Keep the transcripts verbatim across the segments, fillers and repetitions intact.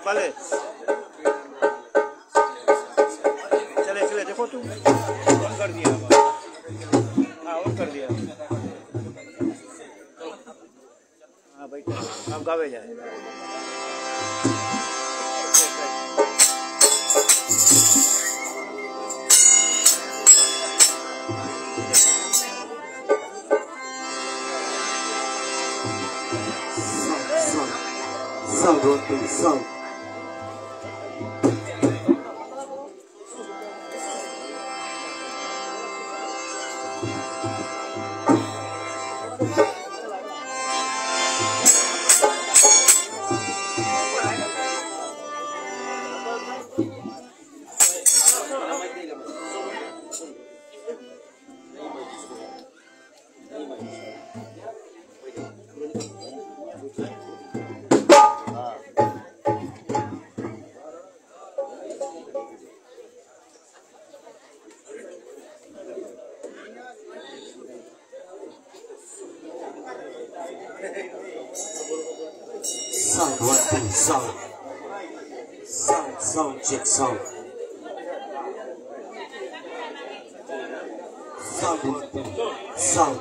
पहले चले चले देखो तुम ऑन कर दिया। हाँ ऑन कर दिया। हाँ भाई अब गावे जाए। Sound rotate, sound. Sound one two sound. Sound sound check sound. Sound one two sound.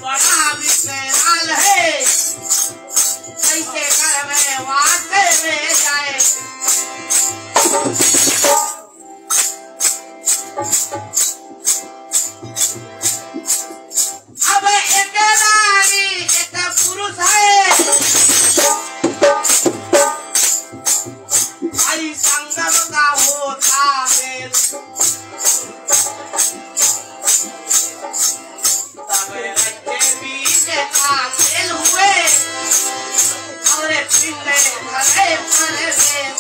बड़ा विकराल है, कैसे घर में वासे में जाए। अब एक नारी एक पुरुष है, भाई संगम का होता मेल। तब बच्चे बीच का खेल हुए और पिंडे भरे भरे में।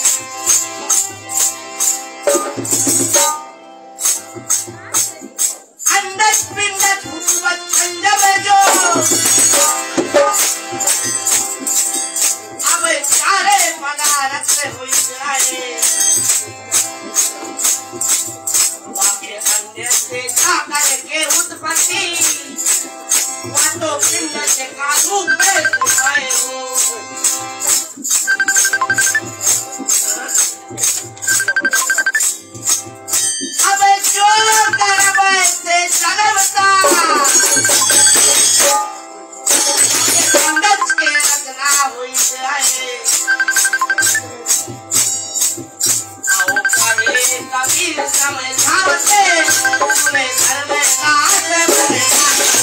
अंडज पिंडज हुकूमत संजम जो अब चारे पदार्थ हुई जाए। वाके अन्य से जाकर के उत्पत्ति वह तो पिंड से कानून में सुनाए हो। अब जो कर्म से जन्मता पिंडज के रचना हुई जाए। आओ कहे कबीर समझाते तुम्हें घर में काट बनेगा।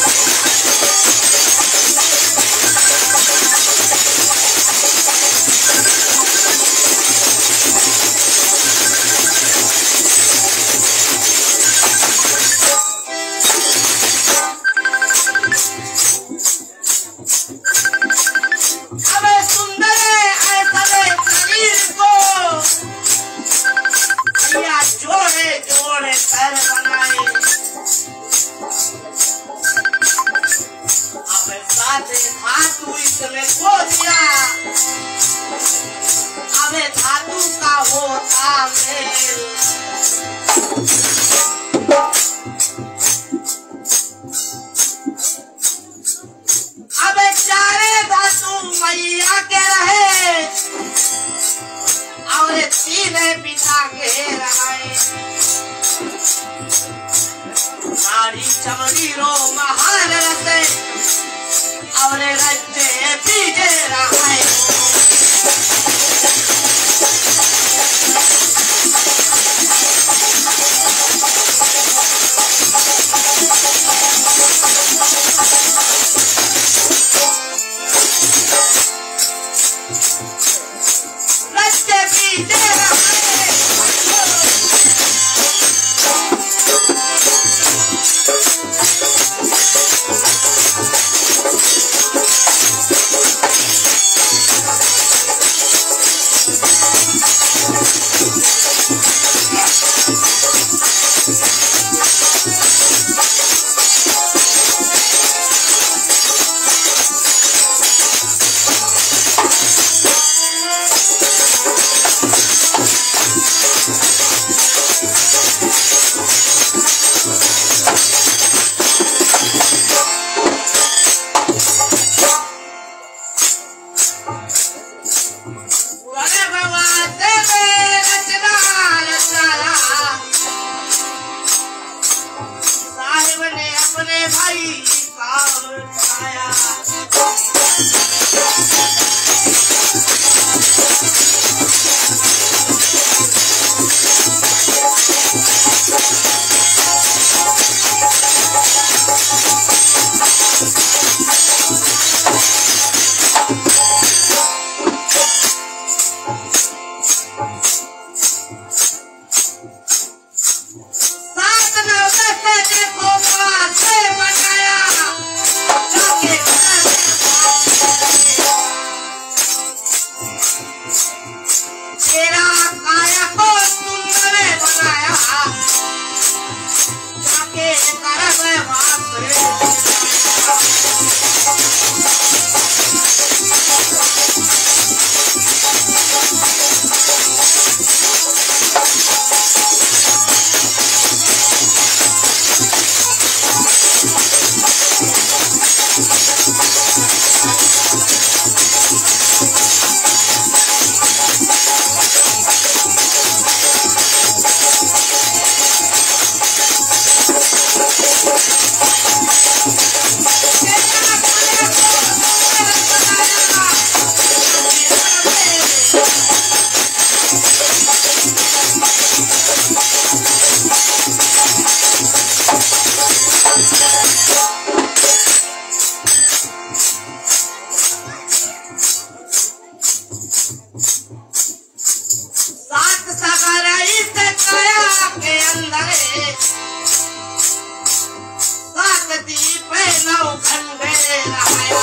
जोड़े जोड़े पैर बनाए। अब साथ धातु इसमें खो दिया, अब धातु का होता मेल। अब चारे धातु मैया के रहे और तीन पिता के रहे। नारी चमड़ी रो महान रसे और रचे पीछे रहे। रचे पीछे रहे। अपने भाई काम आया। Yeah. खंडरे साकती पे नौ खंडे रहाया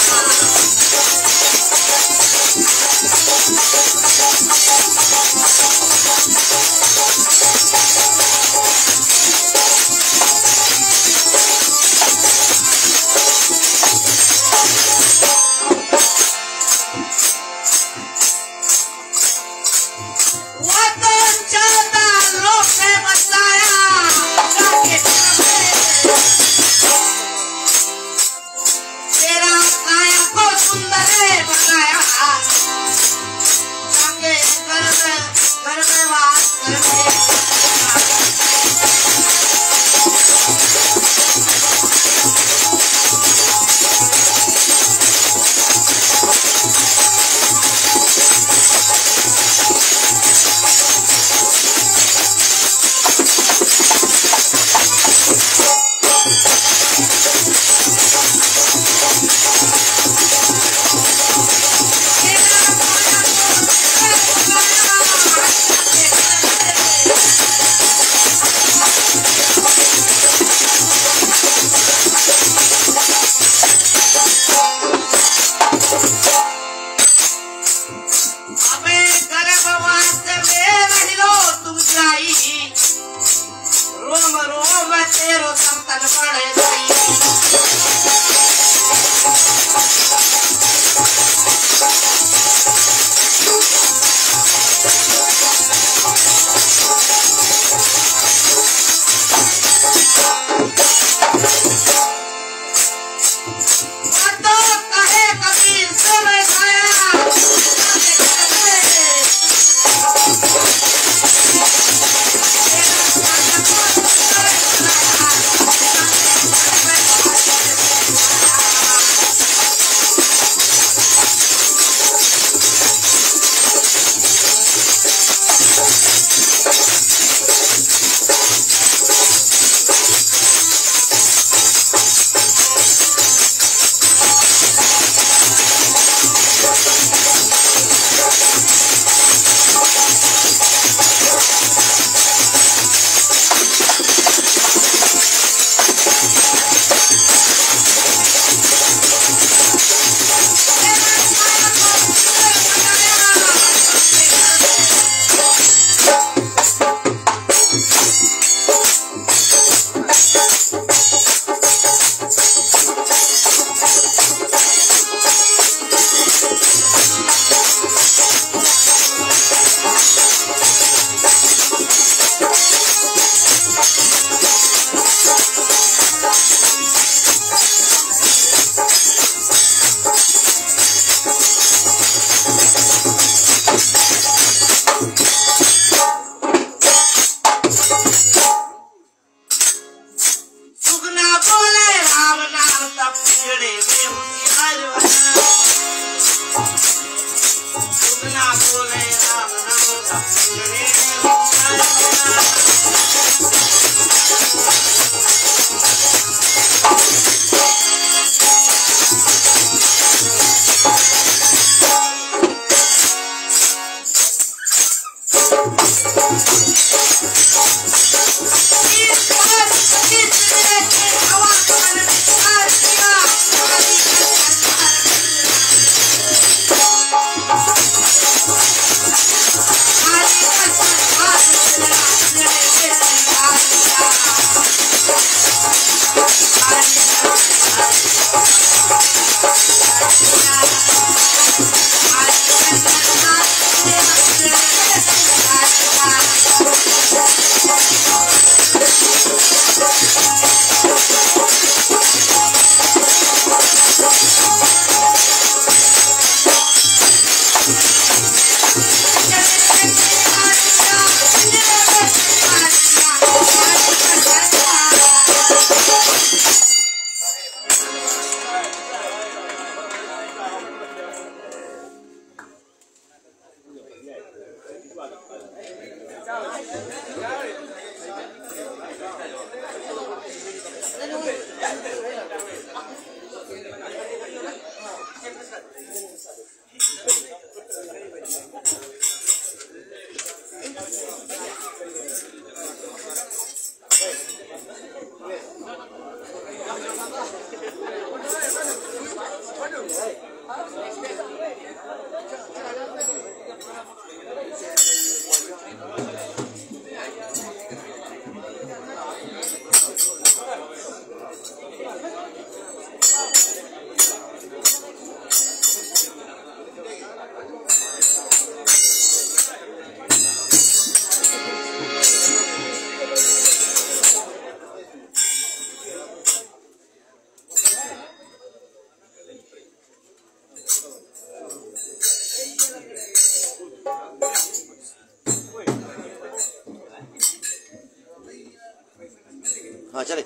हाँ चले।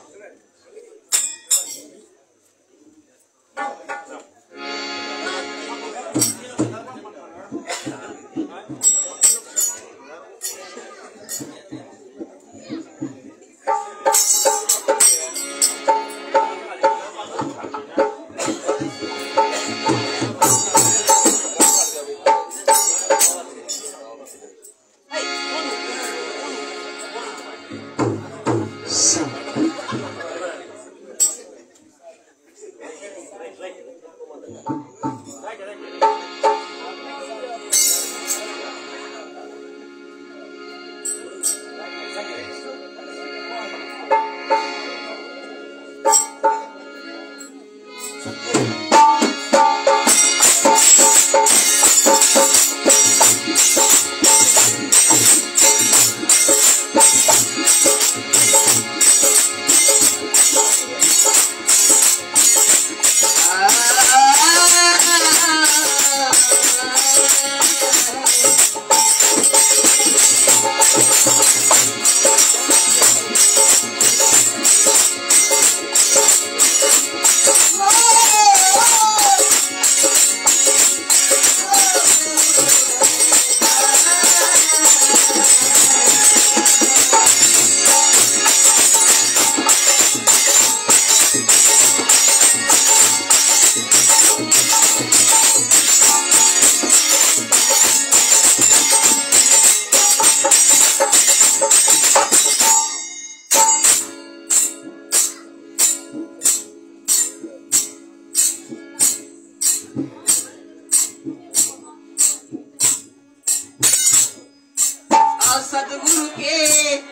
सदगुरु के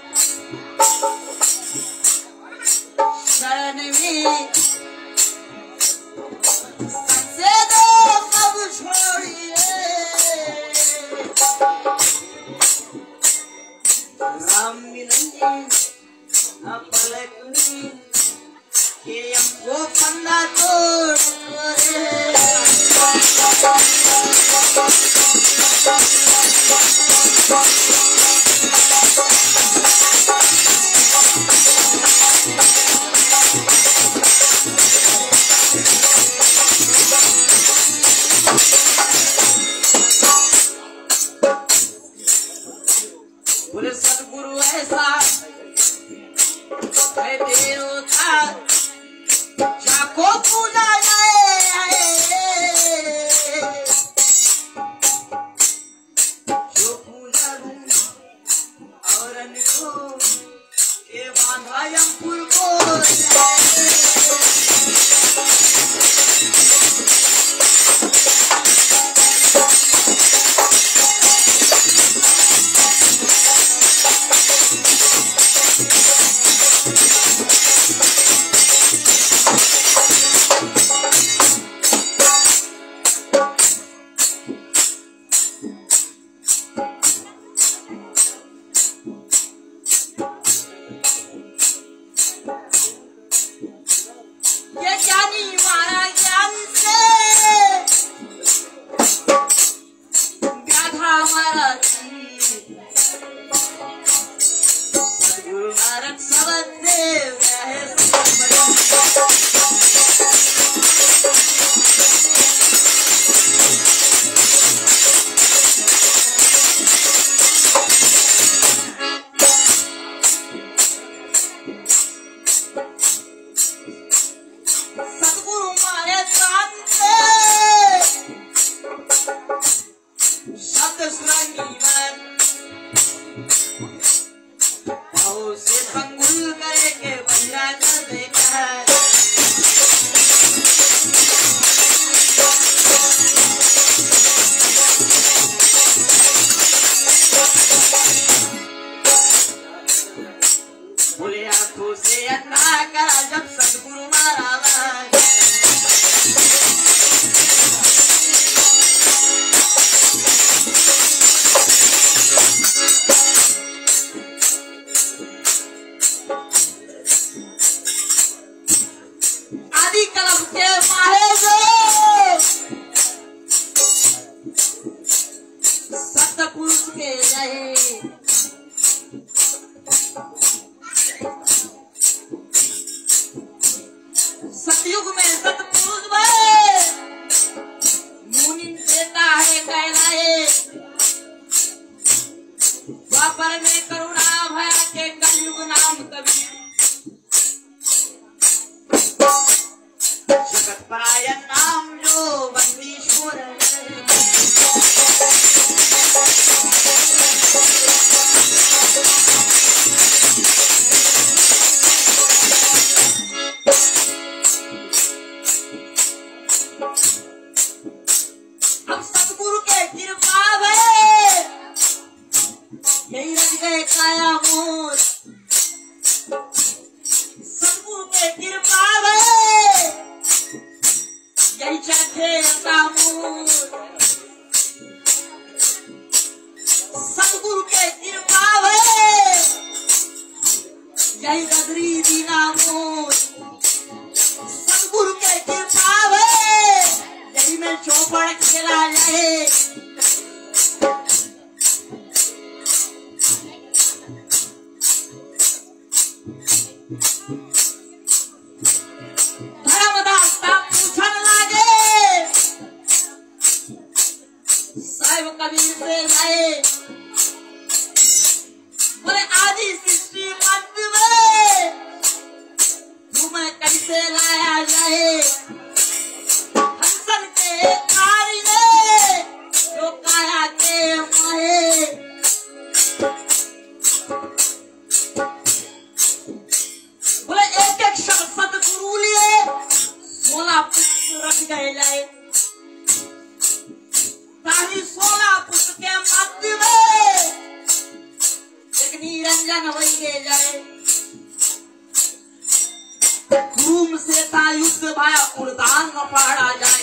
शरण में सबसे दो सब छोड़िए, राम मिलन पलक में कि हमको पन्ना तोड़ बोले सदगुरु ऐसा है तेरो था जाको पूजा जाए खेलता मूल सतगुरु के कृपा है यही गदरी दीना मूल सतगुरु के कृपा है यही में चौपड़ खेला जाए कबीर से लाए बोले आदि सृष्टि मध्य में तुम्हें कैसे लाया जाए हंसन के कारी ने जो काया के माहे बोले एक एक शब्द सतगुरु लिए सोलह पुत्र रख गए जाए सोलह पुष्प के मध्य में एक निरंजन वही गे जाए धूम से था युद्ध भाया उड़तान न पड़ा जाए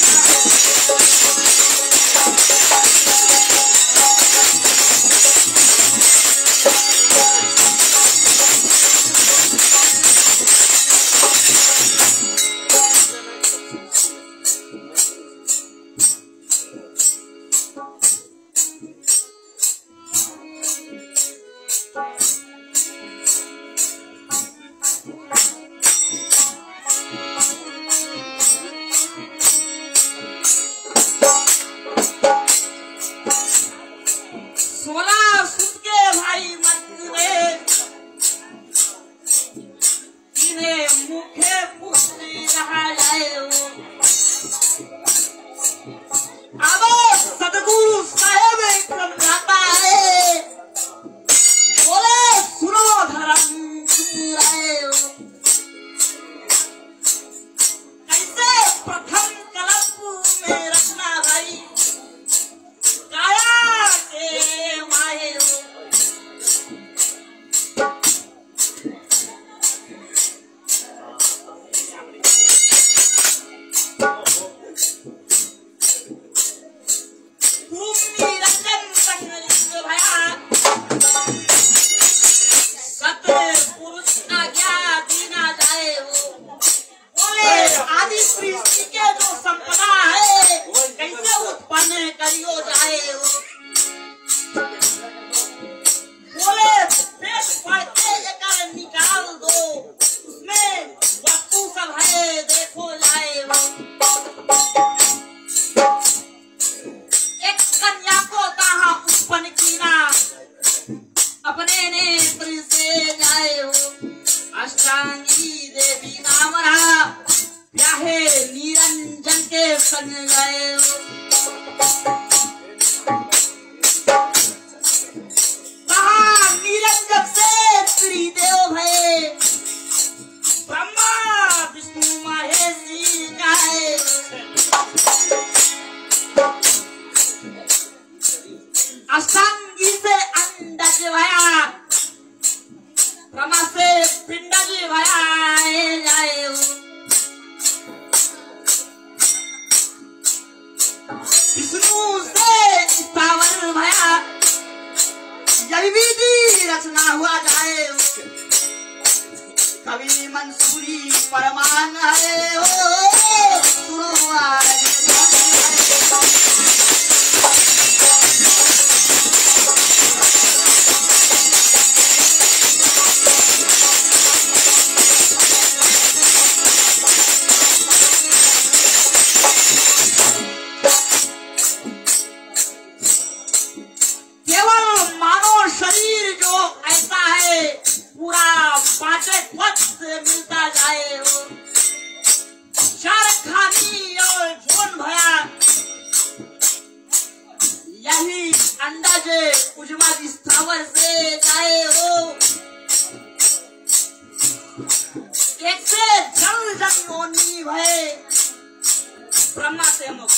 ब्रह्मा से हम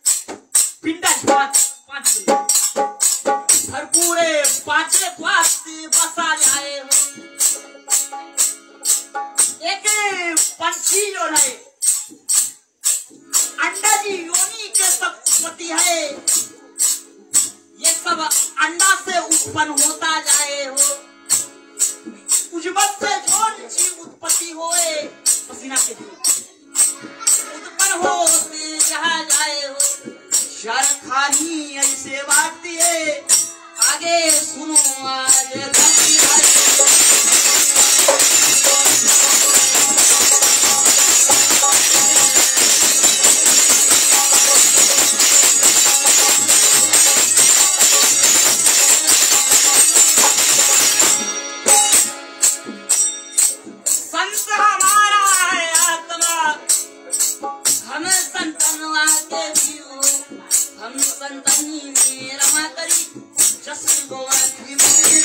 पिंडा पांच पांच भरपूरे पांचे स्वास्थ्य बसा जाए एक पंछी जो है अंडा जी है ये सब अंडा से उत्पन्न होता जाए हो। उजबत से जोन जीव उत्पत्ति होए पसीना के दिन उत्पन्न हो जहाँ जाए हो। शर खानी ऐसे बाती है आगे सुनो आज धरती भाई। हम संतनी में रमा करी जस गोवर्धन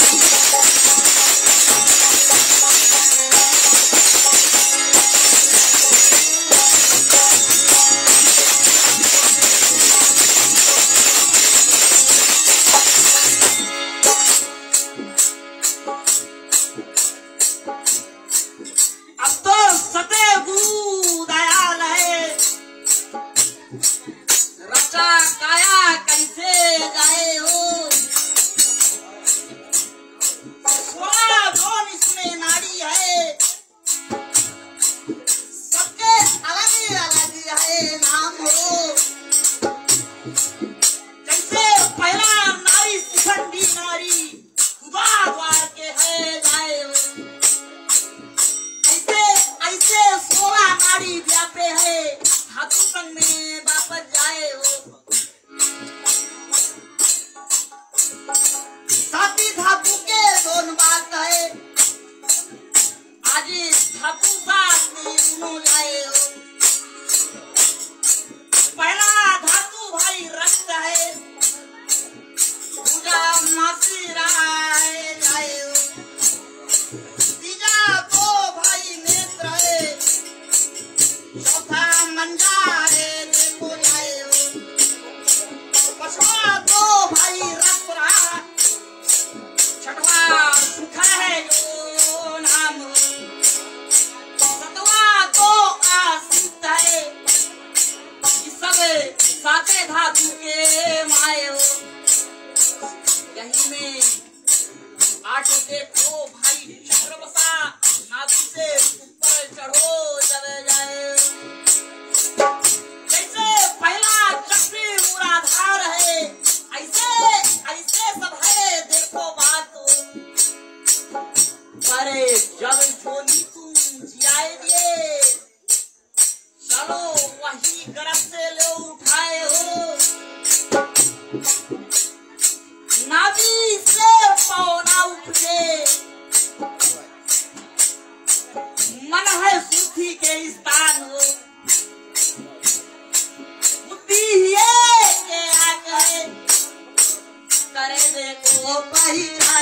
अब तो सते गुरु दयाल है रचा काया कैसे जाए हो। सोलह कौन इसमें नाड़ी है सबके अलग अलग है नाम हो। जैसे पहला नारी शिखंडी नारी खुदा द्वार के है जाए हो। ऐसे ऐसे सोलह नारी व्यापे है धातु संग में वापस जाए हो। साथी धातु के दोनों बात है आज धातु साथ में सुनो जाए हो। पहला धातु भाई रक्त है पूजा मासी राय जाए हो। तीजा तो भाई नेत्र है चौथा मंजा है देखो जाए हो। पांचवा तो भाई रक्त रहा छठवा सुखर है जो नाम हो। सतवा तो आसित है सब साते धातु के माए हो। यही में आठ देखो भाई चक्र बसा नाभि से ऊपर चढ़ो जब जाए। जैसे पहला चक्री मूलाधार है ऐसे ऐसे सब है देखो बात हो। अरे जब जोनी तुम जियाए दिए चलो वही गरज से ले उठाए हो। नाभि से पौना उपजे मन है सूखी के स्थान हो। बुद्धि ये के आगे करे देखो पहचान।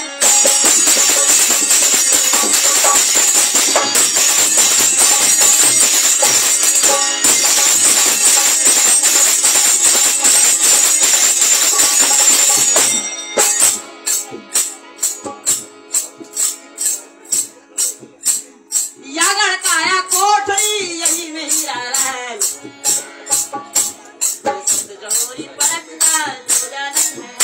यागड़ काया कोठरी यही में ही रह रहा है। जहोरी परखना जोड़ा नहीं है।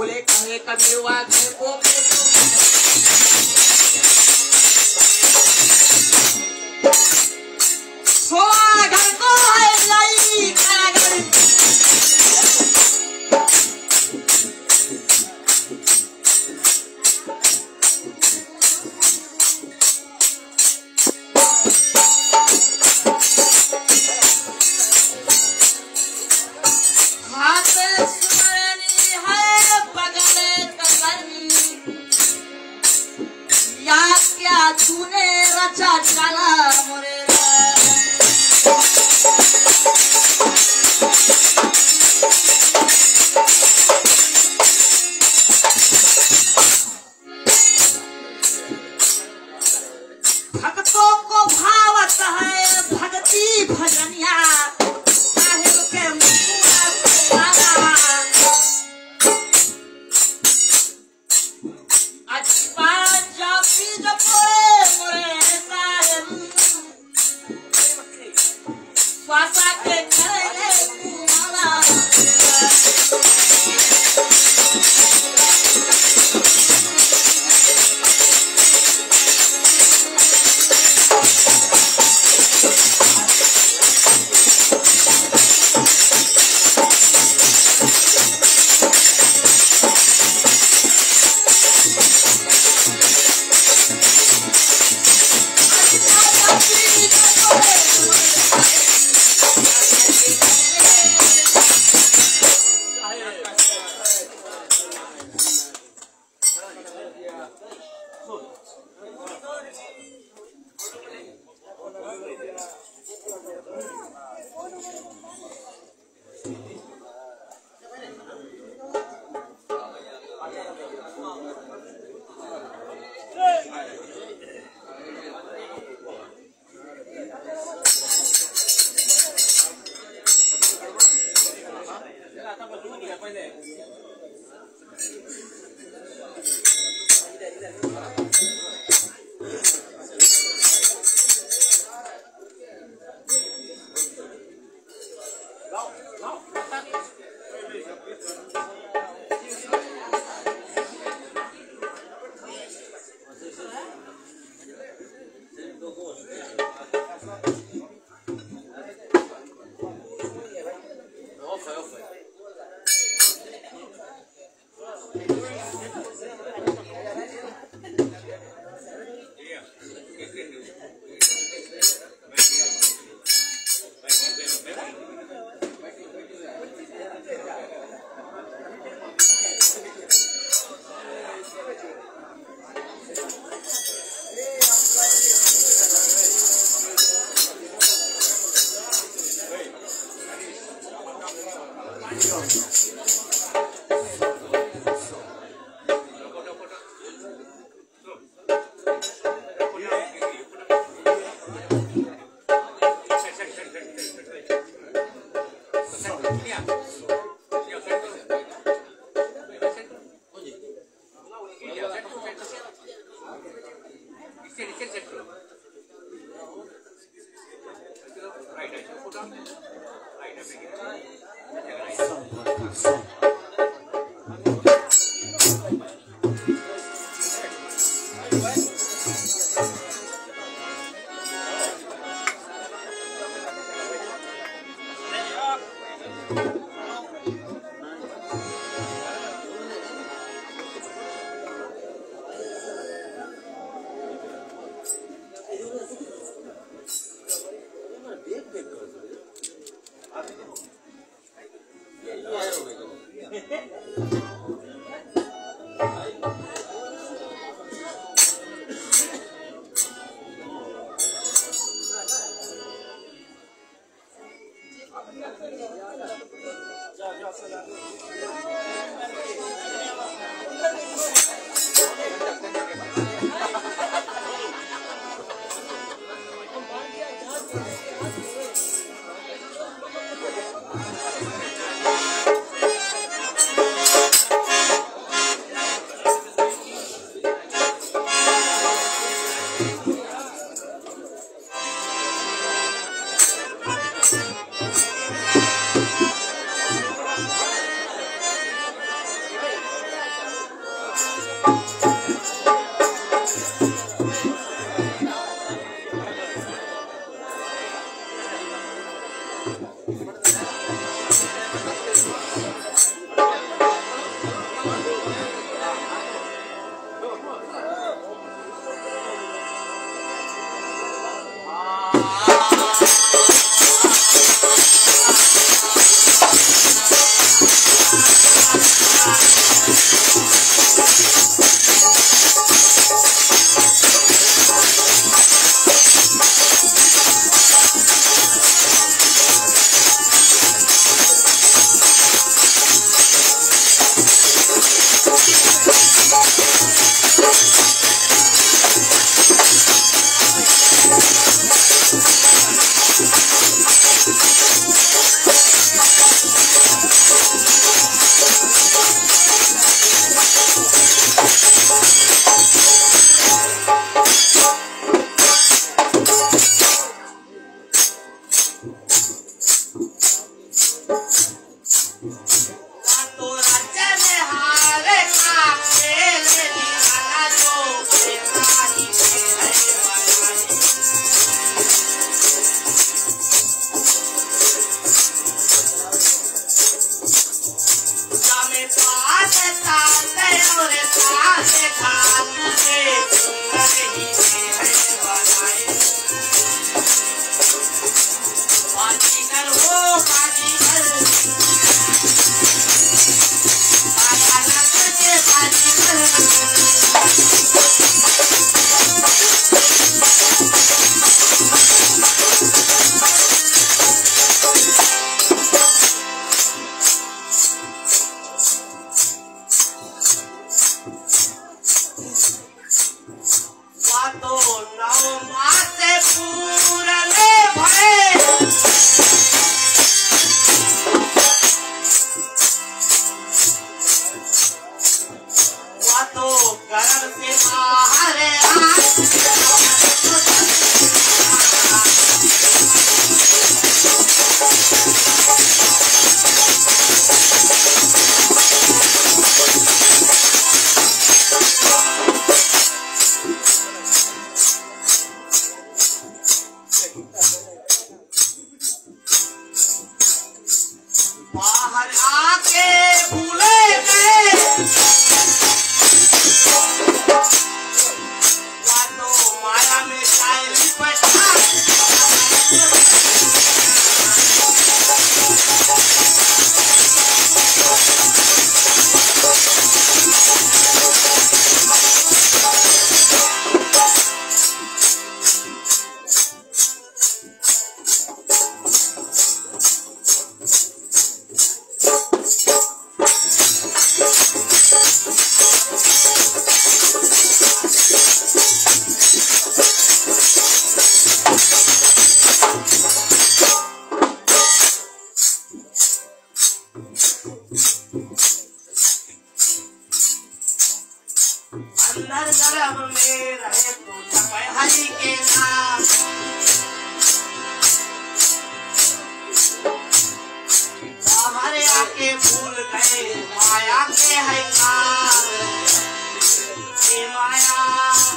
बोले कहे कभी हुआ घर को सोआ घर को है लाई कागर अंदर गर्भ में रहे तो जपे हरि के नाम। बाहर आके भूल गए माया के है काल। ये माया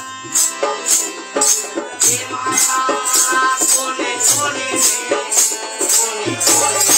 ये माया कोने कोने में कोने कोने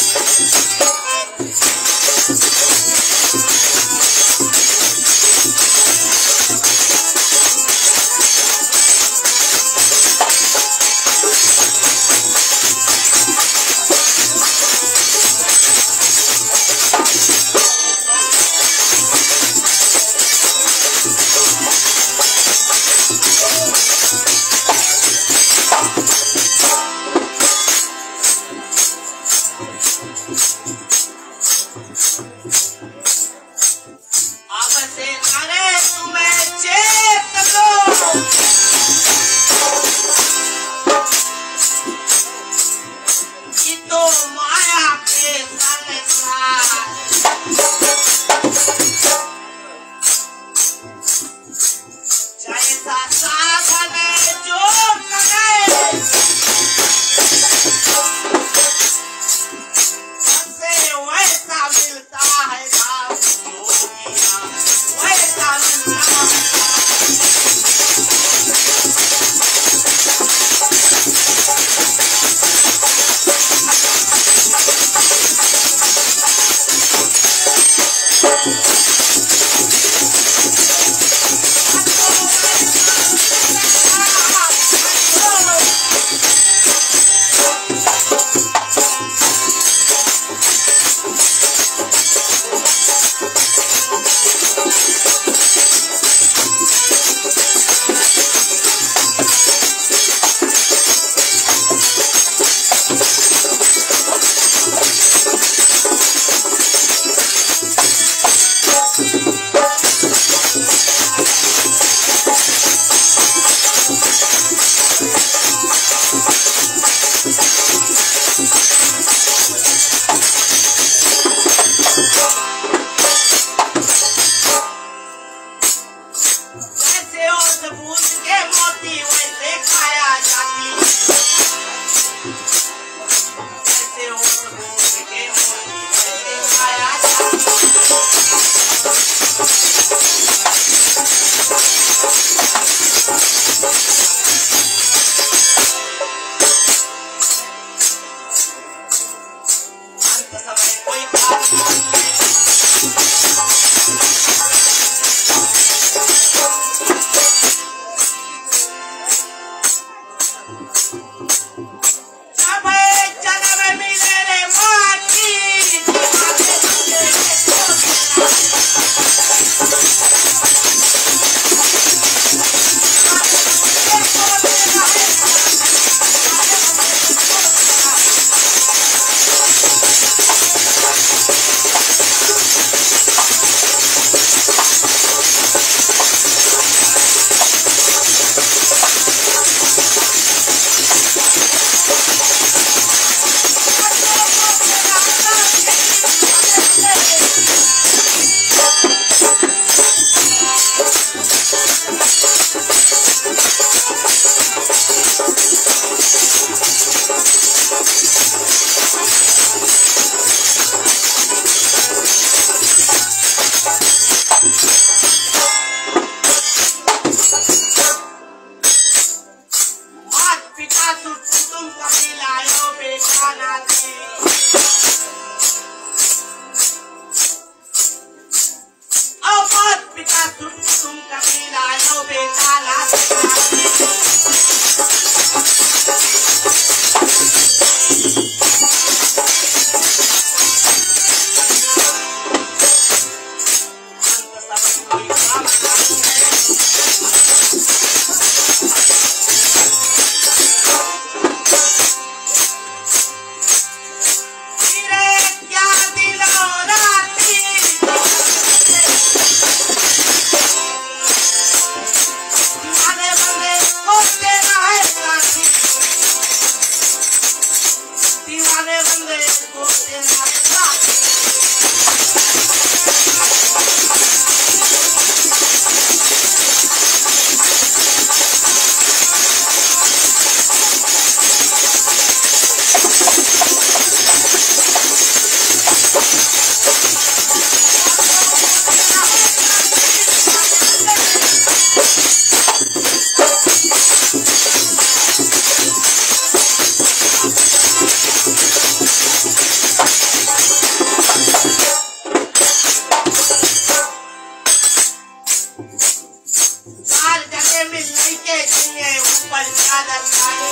चार जगह में लड़के जिए ऊपर चादर डाली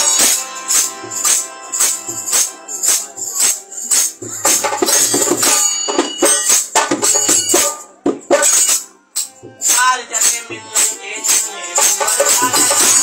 चार जगह में लड़के जिए ऊपर चादर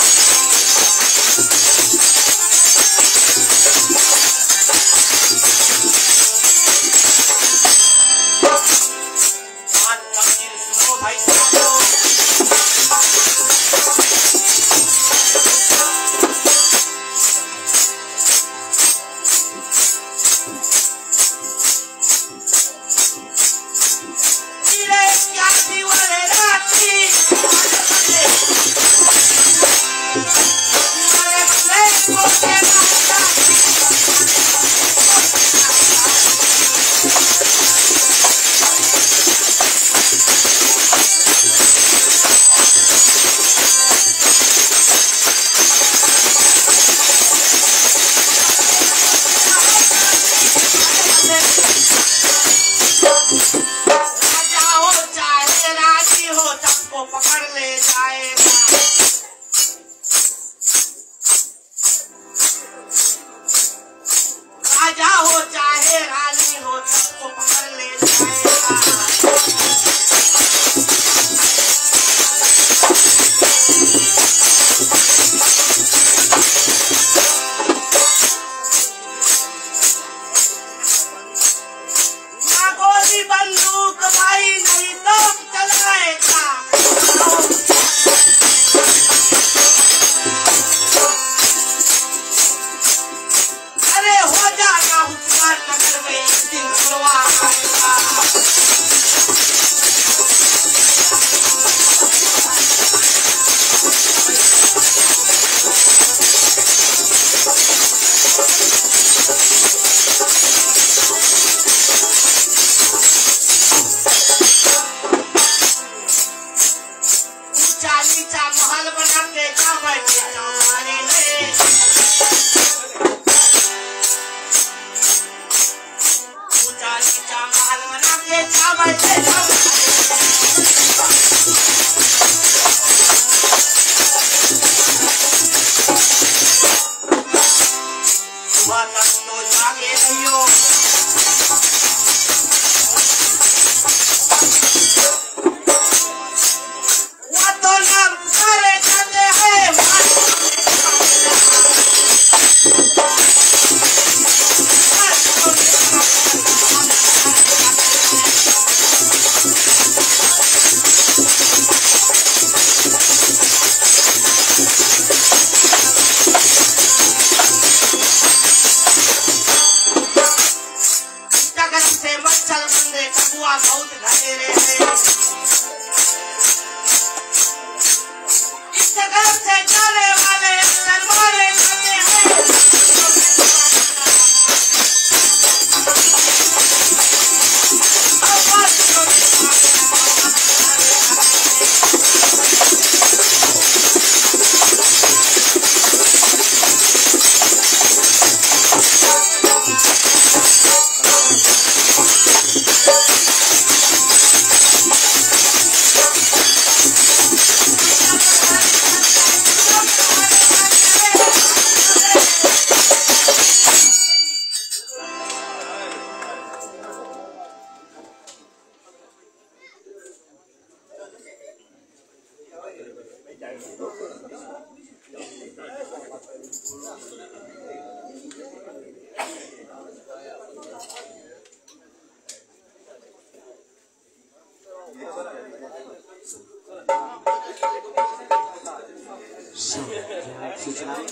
सूचनाएं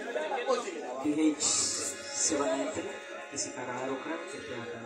D H seven nine three किसी का राह रोकना कृपया हटाएं।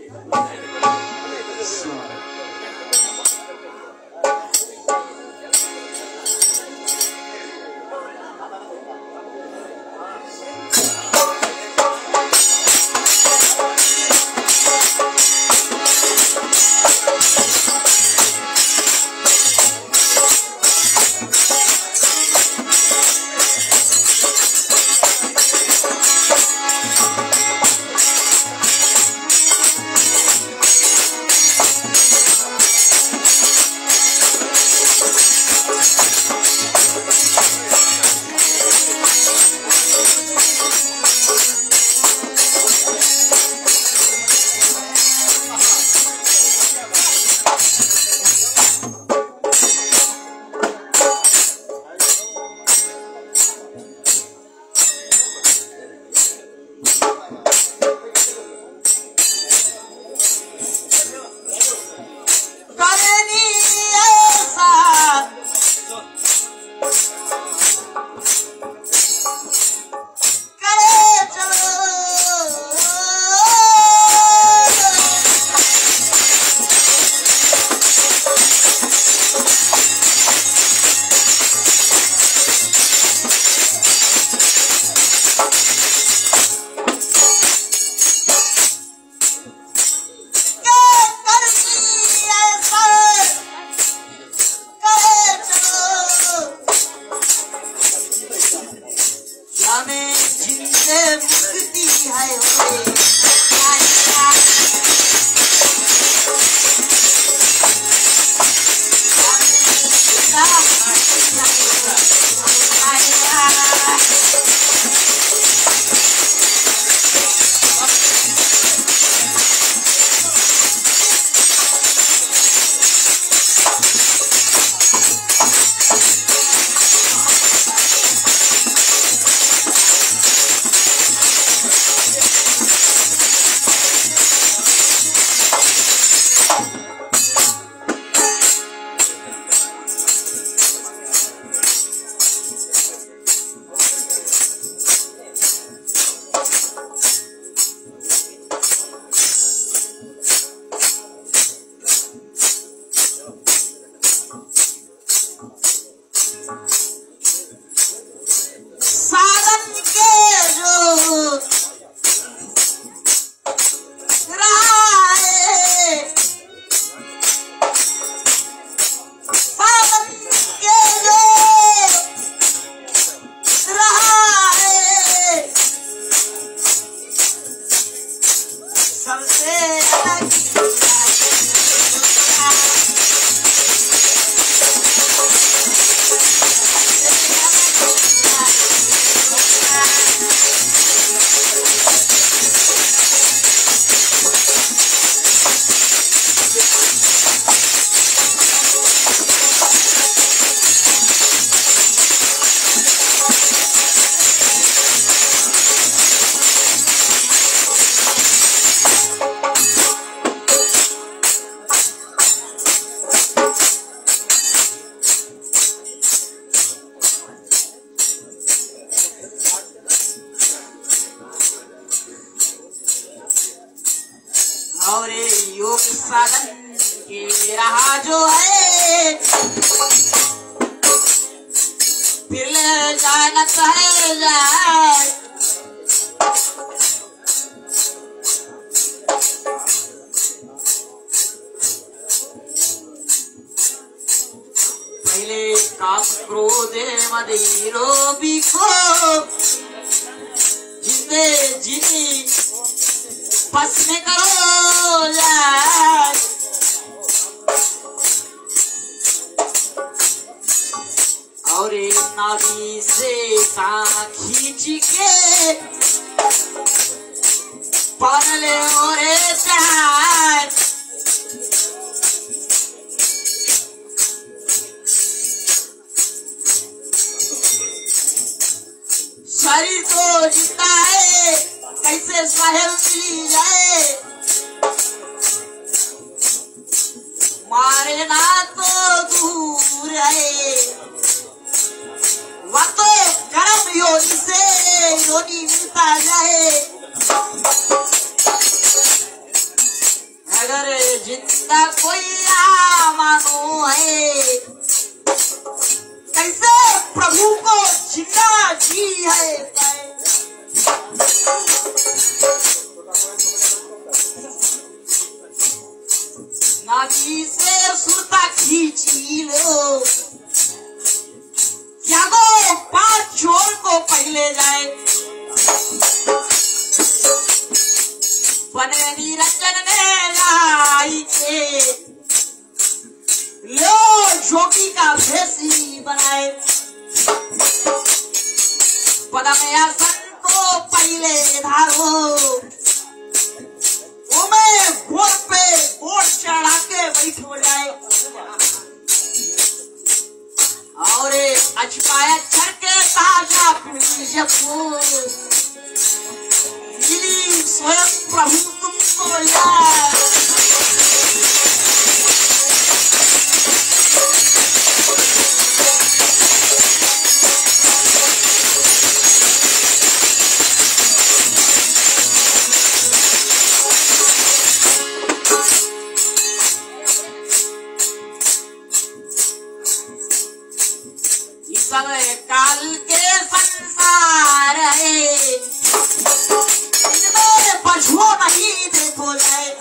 और योग साधन के रहा जो है फिर ले जाए न कहे जाए पहले काम क्रोध मदिरो बिको जिंदे जिनी बस में करो जाए और नाभि से कान खींच के पान ले और चाय शरीर को जीता है कैसे साहेब मिली जाए मारे ना तो दूर है वह तो कर्म योनि से योनि मिलता जाए अभी से सुरता खींची लो, क्या दो पांच चोर को पहले जाए, बने निरंजन में लाई के लो जोगी का भेसी बनाए, पदम आसन को पहले धारो, उमे घोड़ पे घोड़ चढ़ा के बैठो जाए, और अचकाया छर के ताजा पुण्य फूल मिली स्वयं प्रभु तुमको यार। समय काल के संसार है, इनमें पछुओ नहीं देखो जाए,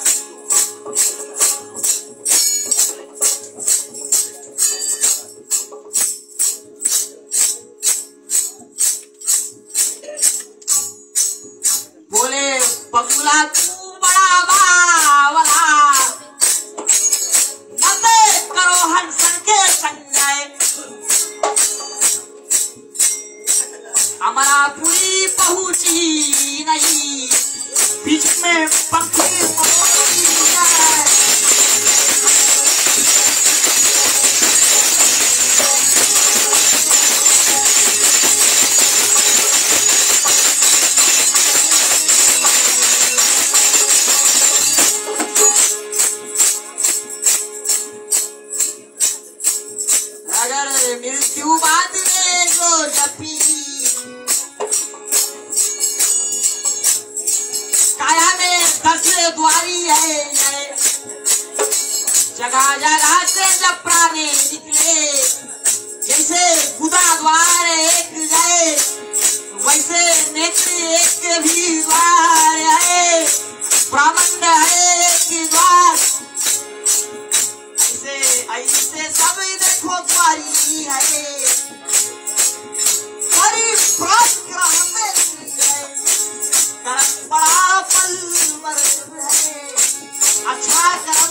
बोले बबुला तू बड़ा बावला, मत करो हंसन के संजाए, हमारा पूरी पहुंची नहीं, बीच में पंखी पहुंची है। अगर मृत्यु बाद में जो जपी, काया में दस द्वारी है, जगह जगह से जब प्राणी निकले, जैसे गुदा द्वार एक जाए, वैसे नेत्र एक भी द्वार है, ब्राह्मण है एक द्वार, ऐसे ऐसे सब देखो द्वारी है, बड़ी पराक्रम में कर्म बड़ा फल है, अच्छा कर्म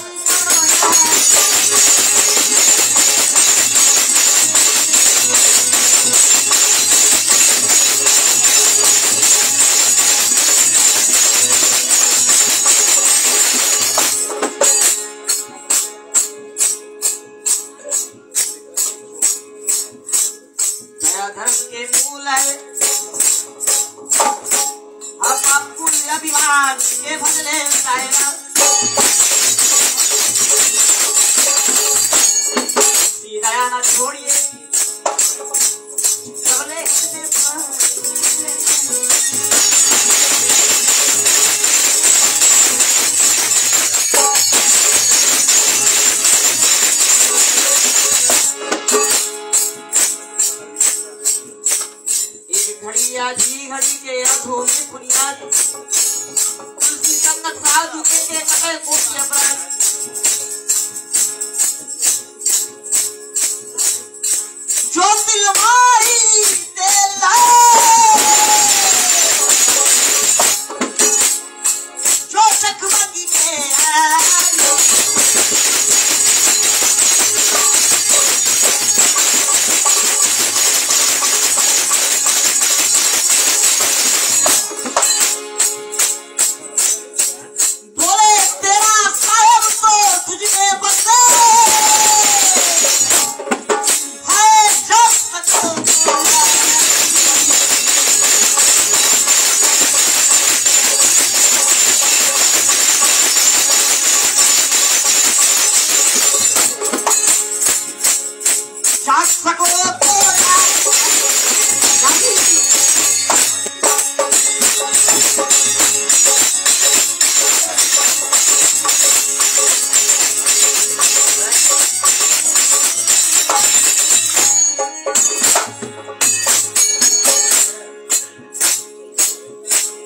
दया धर्म के मूल है, अभिमान के बदले सायना, दया न छोड़िए सबले एक घड़ी आधी घड़ी के अधो में बुनियाद साधु के के कटे कोटि अपराध, जो दिल मारी देला, जो चकमकी के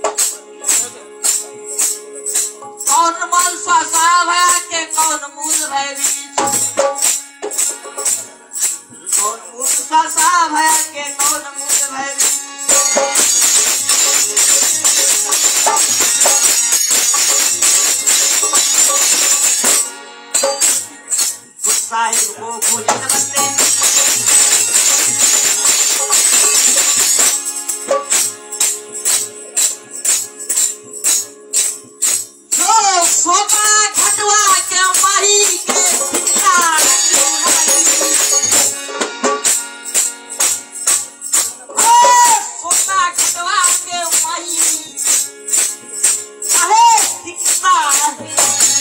कौन मूल भय बीच कौन मूर्ख का सा भय के कौन मूर्ख भय बीच साहिब को खोजत बंदे जो सोता घटवा के माही के सोता घटवा के माही चाहे दिखता है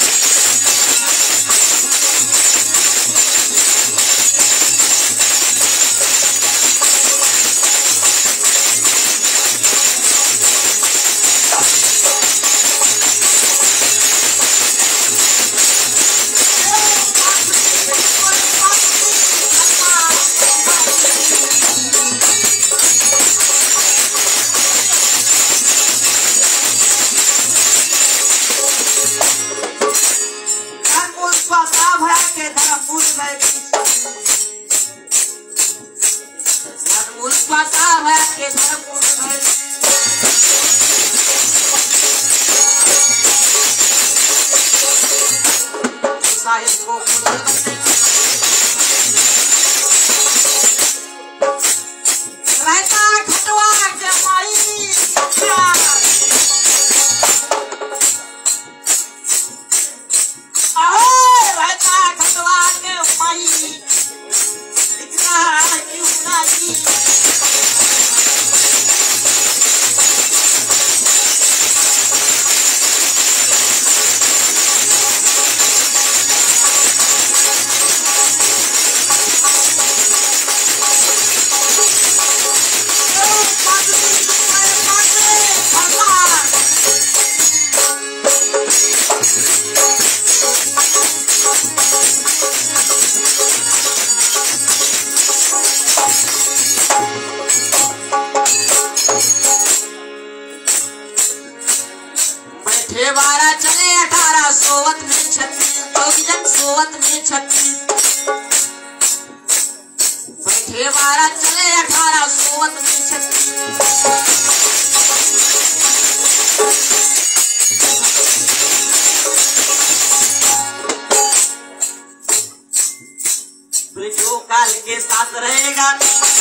जो काल के साथ रहेगा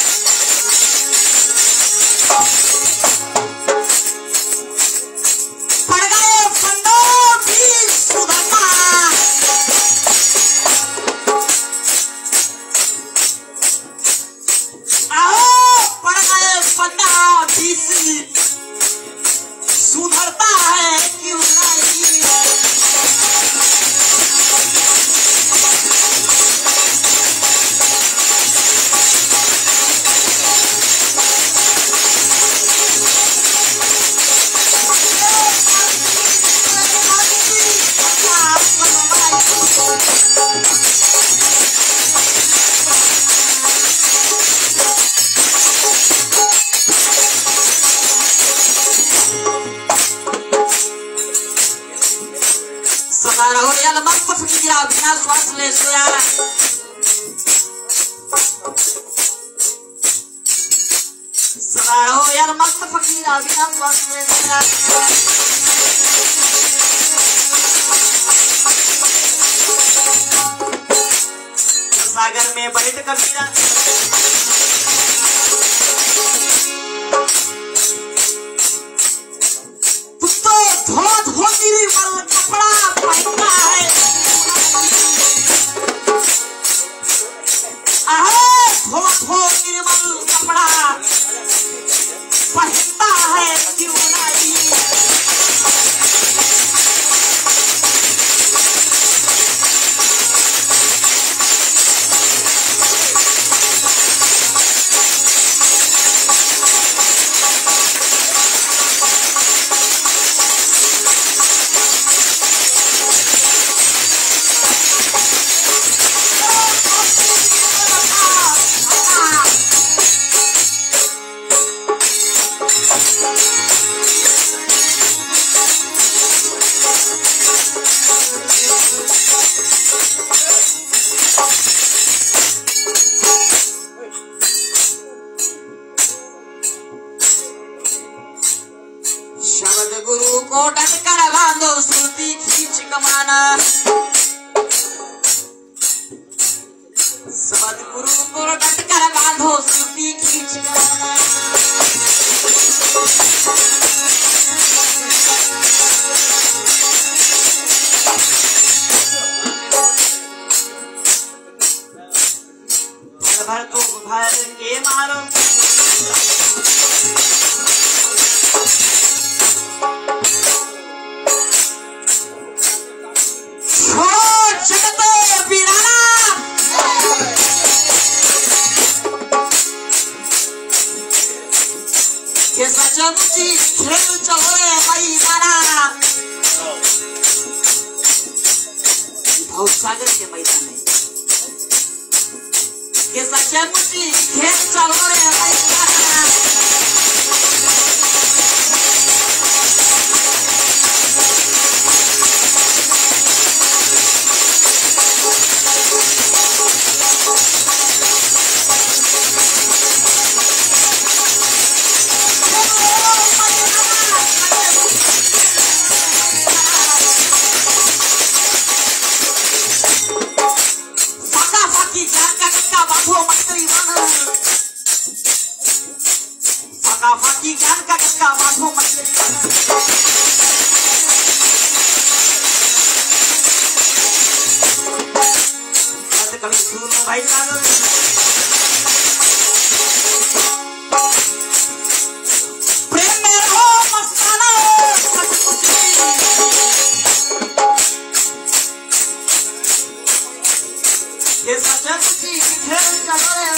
पड़ गए फंदों की सुगंधा आओ पड़ गए फंदा भी सुधरता है क्यों नहीं मस्त फकीरा बिना श्वास ले सोया सदा रहो यार मस्त फकीरा बिना श्वास ले सोया सागर में बैठ कबीरा तू तो धो धो निर्मल कपड़ा पहनता है धो धो निर्मल कपड़ा पहनता है क्यों नहीं डट कर बांधो श्रुति खींच कमाना सदगुरु को डट कर बांधो श्रुति खींच कमाना भर को भर के मारो सचमुची खेल चलो रे भाई मारा बहुत सागर के मैदान है के सचमुची खेल चलो रे भाई मारा फाकी ज्ञान का गंगा बांधो कभी सुनो भाई साहब प्रेम में हो मस्ताना ये सचमुची खेल चलो रे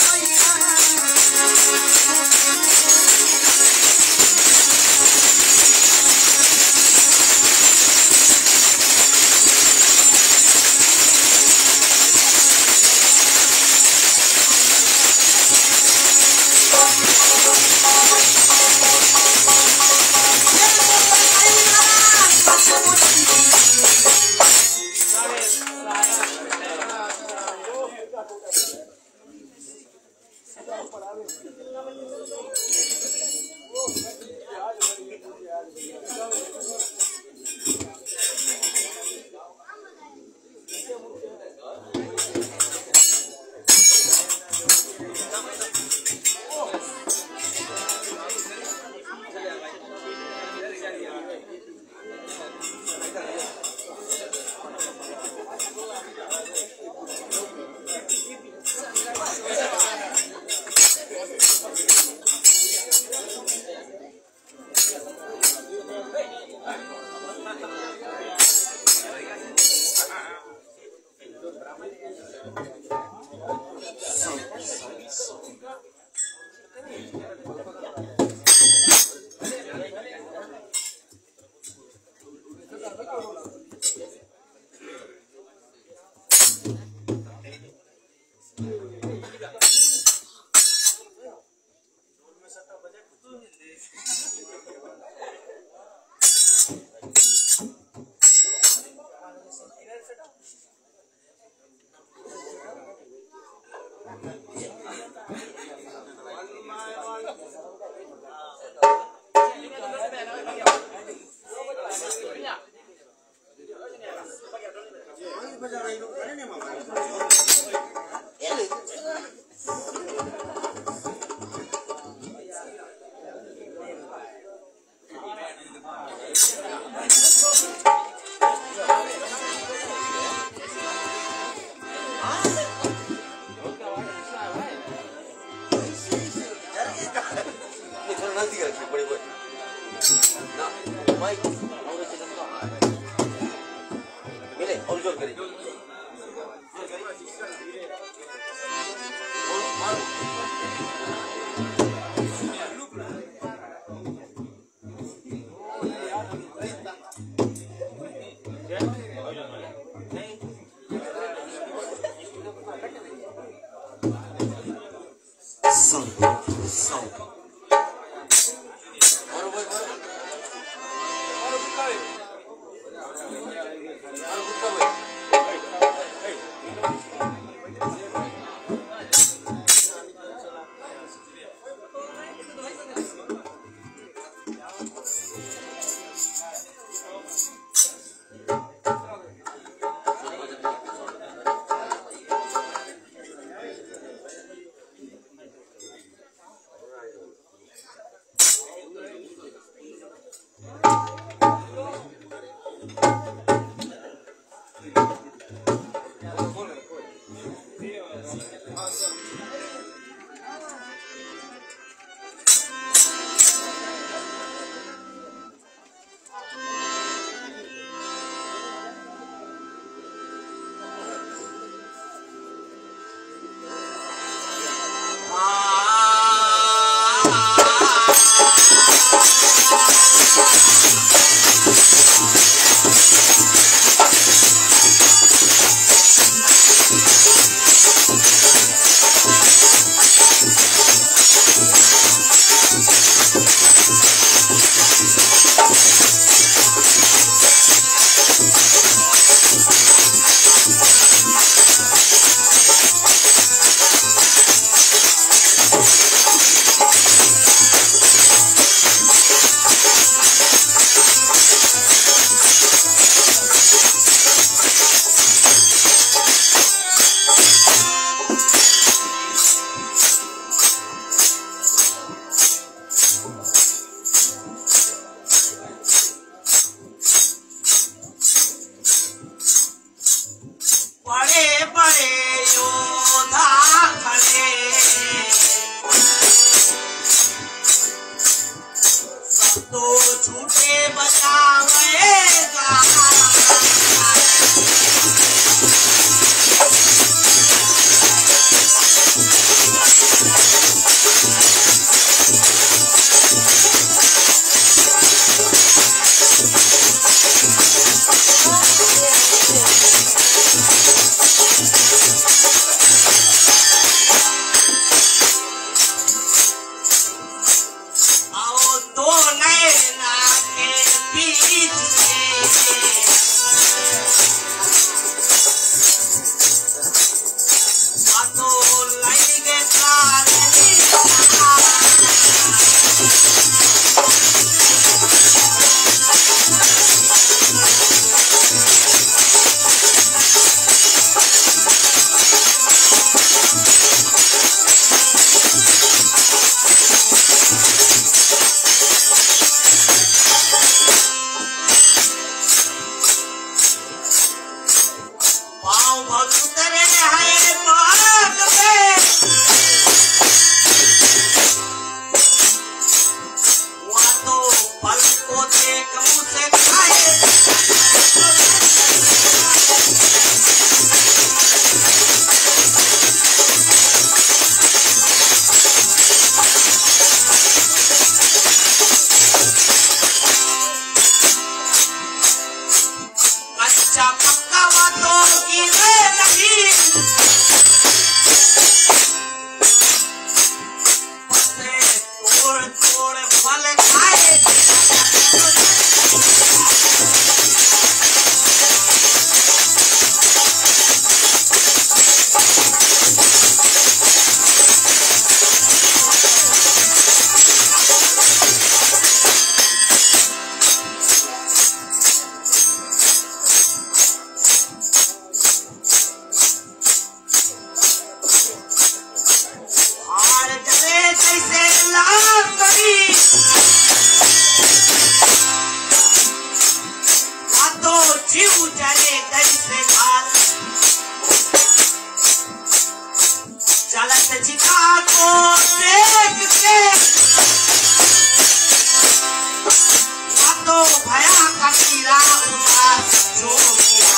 कच्चा पक्का बातों की रे नहीं, पत्ते तोड़ तोड़ फल खाए। चलत जिका को देख के तो भया कबीरा उदास जो किया।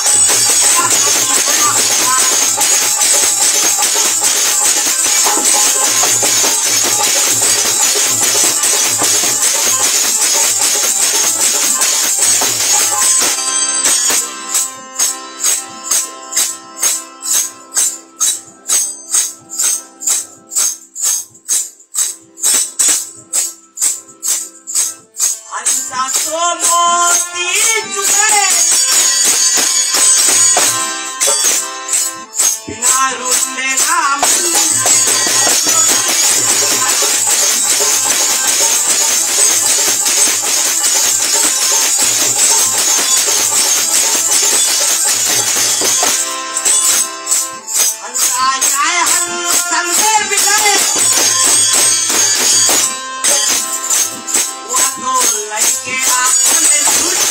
हंसा तो मोती चुरे बिना रुंडे नाम हंसा जाए हंसन में बिगड़े वो तो लड़के आपने झूठ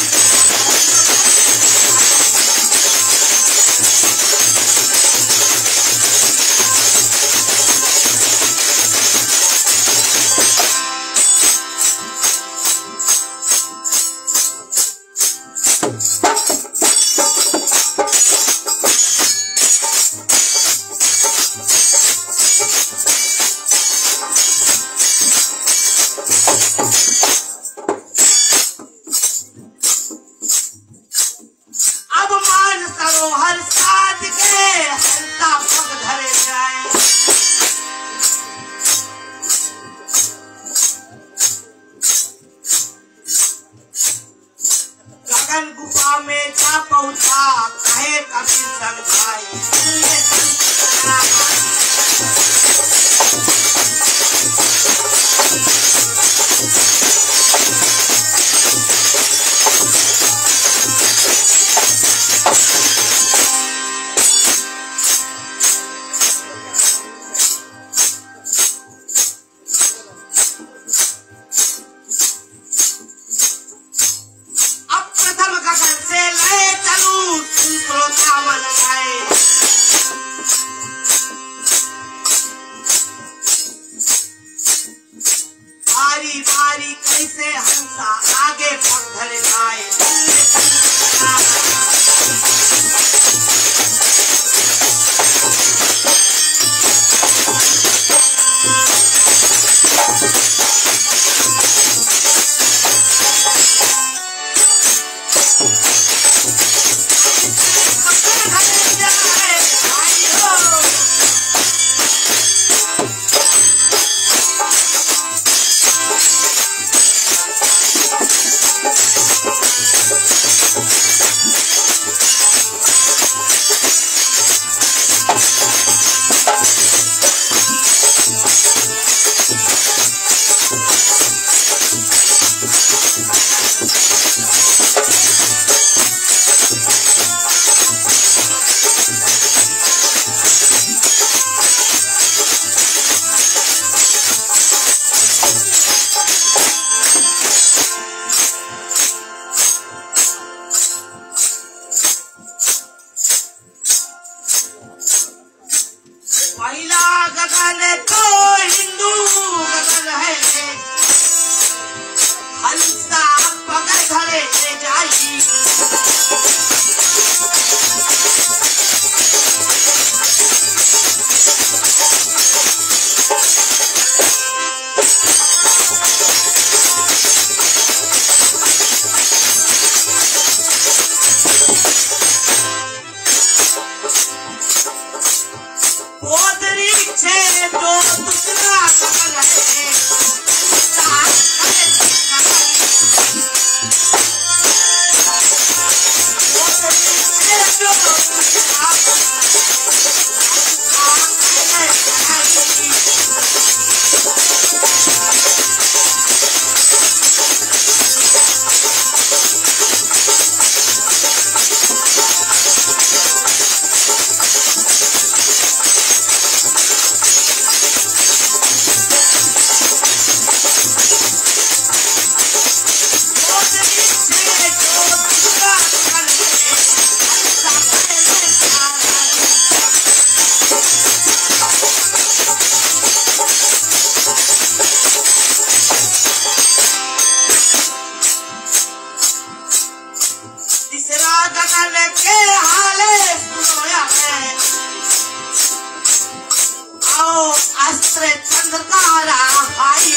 अब मान सरोहर साध के हल्का पग धरे जाए। गगन गुफा में जा पहुंचा कहे कबीर समझाई। अब प्रथम गगन से लय चलूं दूसरों का मन आए। गगन के हाले सुनोया है, आओ अस्त्र चंद्रकारा हाई।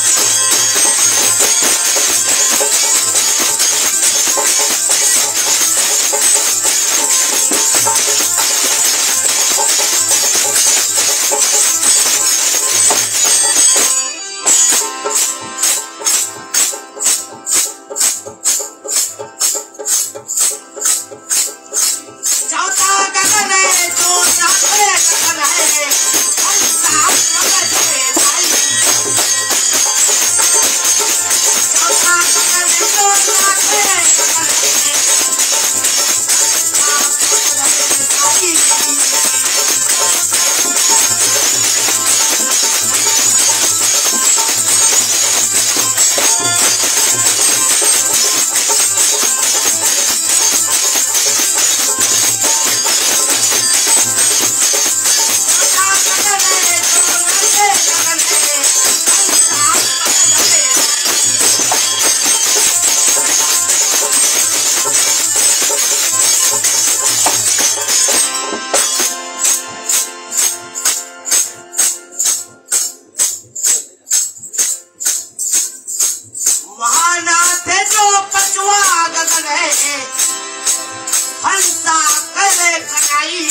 हंसा करे कनाई,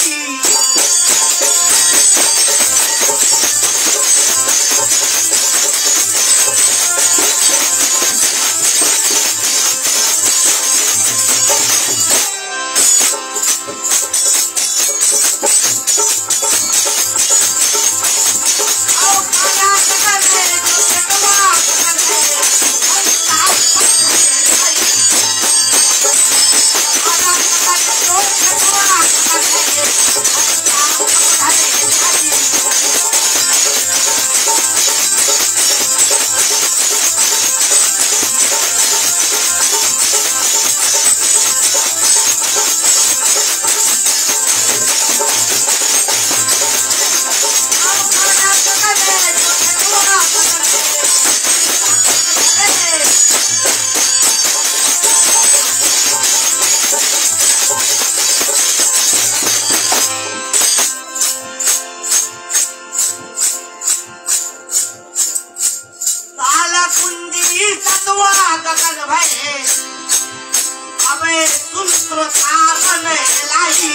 गगन भये अबे सुंत्र सावन लाई,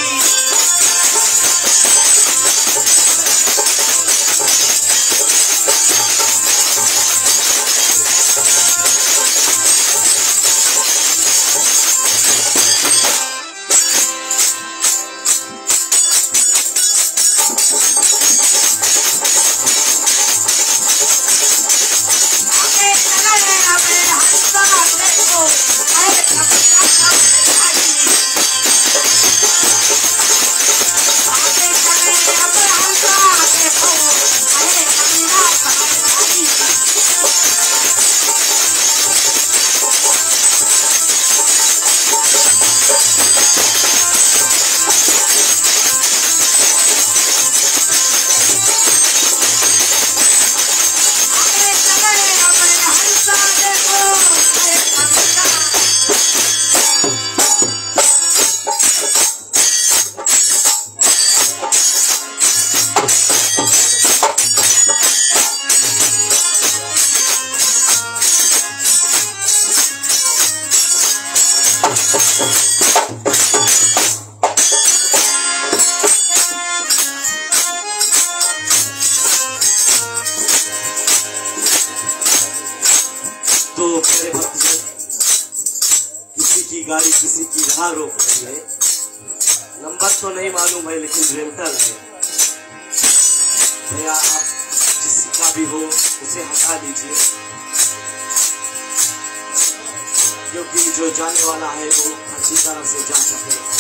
तो मेरे भक्तजन, किसी की गाड़ी किसी की राह रोक रही है, नंबर तो नहीं मालूम है लेकिन रेंटल है। भैया आप किसी का भी हो उसे हटा दीजिए, क्योंकि जो जाने वाला है वो अच्छी तरह से जा सके।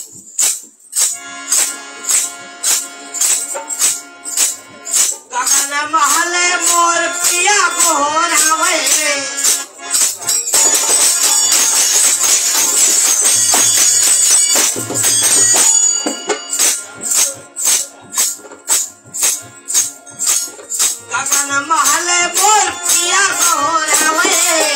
गगन महले मोर पिया गोहरावे गगन महले मोर पिया गोहरावे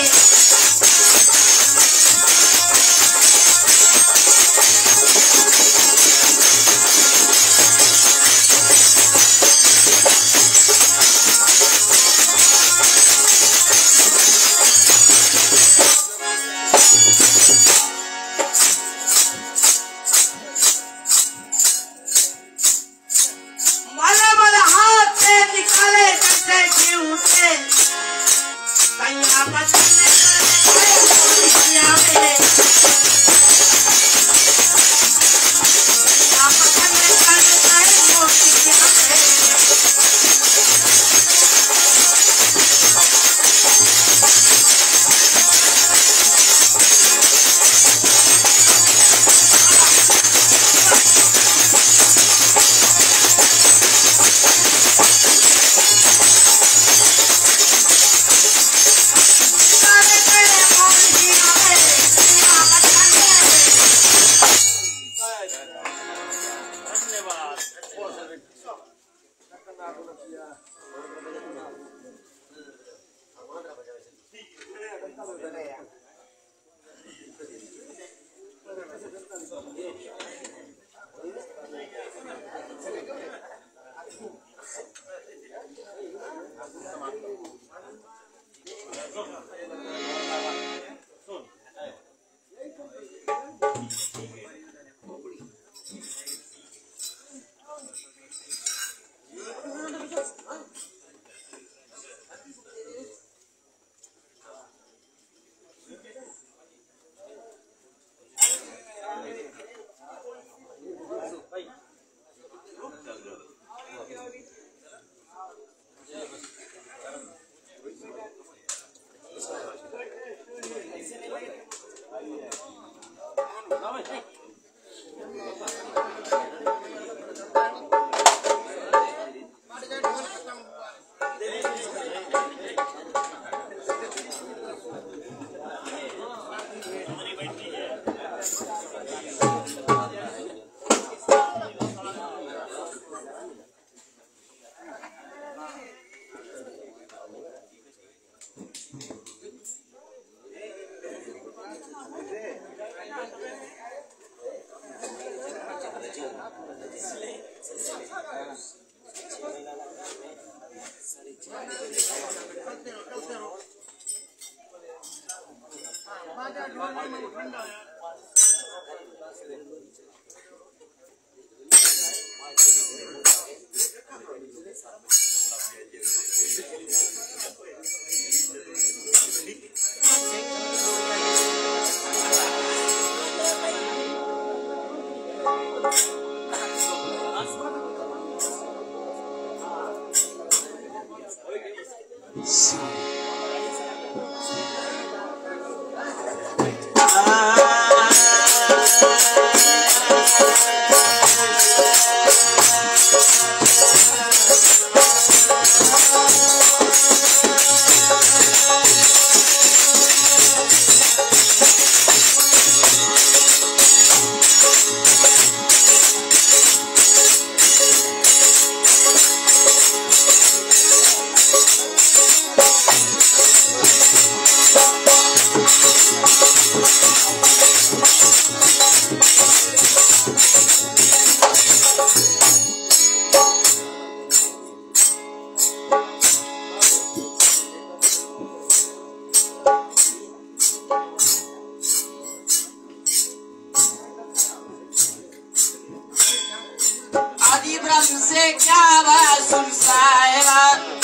से क्या बात सुन साहेबा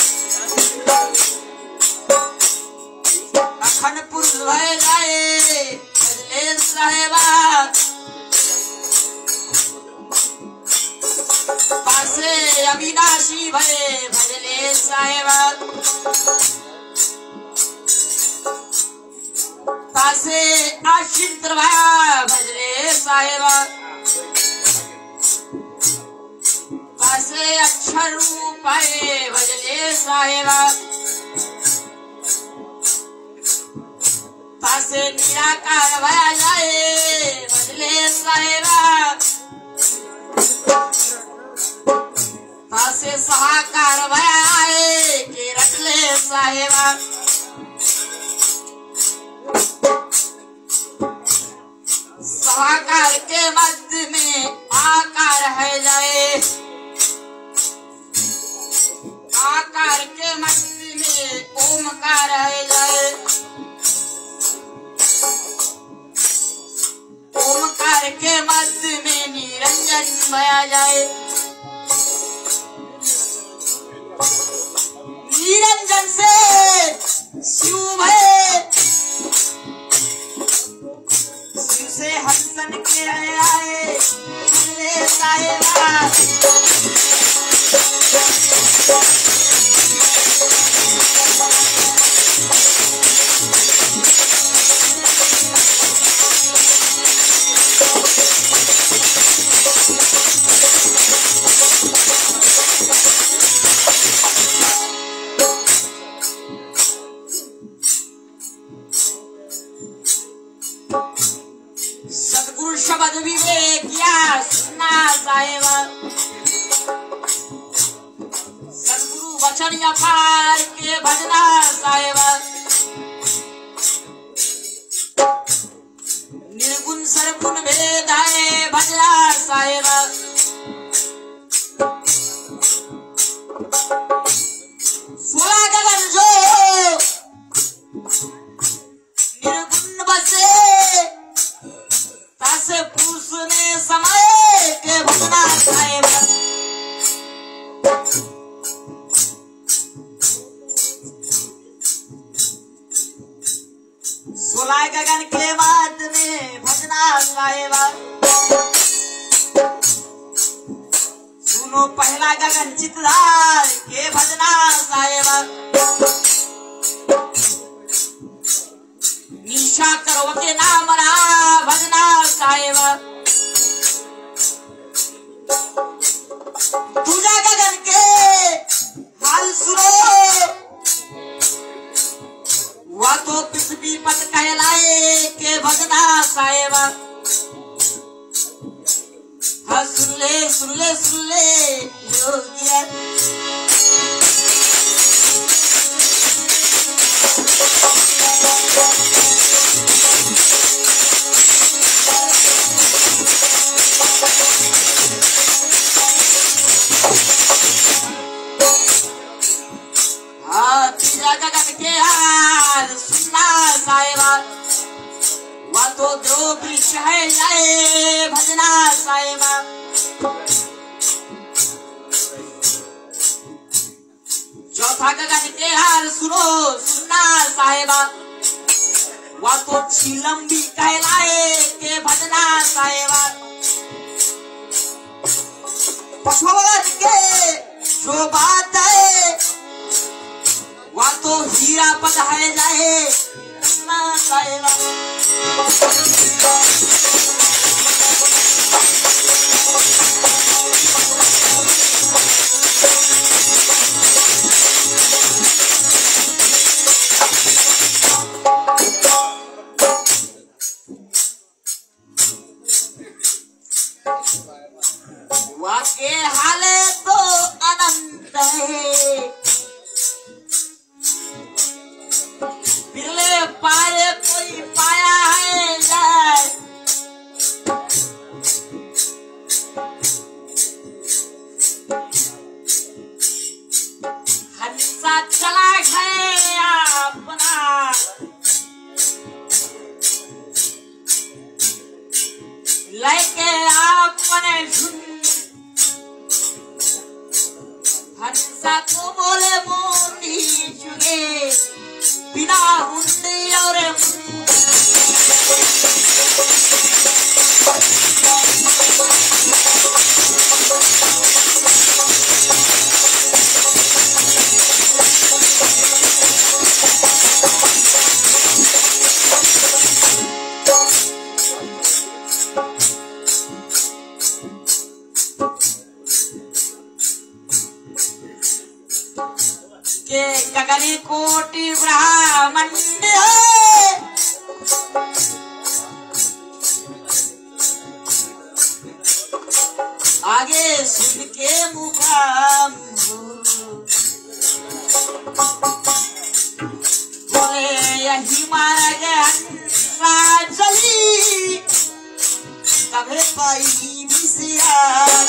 अखनपुर भय जाए भजले साहेबा पासे अविनाशी भय भजले साहेबा पासे आशित्र भजले साहेबा पासे अक्षर रूप भजले साहेबा तासे निराकार भया जाए भजले साहेबा तासे सहाकार भया आए के रटले साहेबा सहाकार के मध्य में आकार है जाए आकार के मध्य में ओमकार है जाए ओमकार के मध्य में निरंजन भया जाए निरंजन से शिव भये शिव से हंसन के आए भजले साहेबा सदगुरु शब्द विवेक या सुनना साहेबा सदगुरु वचन अपार के भजना साहेबा निर्गुण सर्वगुण भेद है भजना साहेबा सोलह गगन जो निर्गुण बसे तासे पुरुष ने समय के भजना साहेबा सोलह गगन के बाद में भजना साहेबा सुनो पहला गगन चितधार के भजना साहेबा निशा करो के नाम रहा भजना साहेबा दूजा गगन के हाल सुनो वह तो पृथ्वी पद कहलाए के भजना साहेबा हाँ सुन ले सुन ले सुन ले योगिया गगन के हाल सुनना साहेबा वह तो दो वृक्ष है जाए भजना साहेबा चौथा गगन के हाल सुनो सुनना साहेबा वह तो चिलम्बी कहलाए के भजना साहेबा पशुवत के जो बात है वह तो हीरा पद है जाए ना साहेबा वाके हाले तो अनंत है बिरले पाए कोई के गगनी कोटि ब्रह्मांड है, आगे सुन के मुकाम बोले यही मार्ग चली कभी कोई भी सियार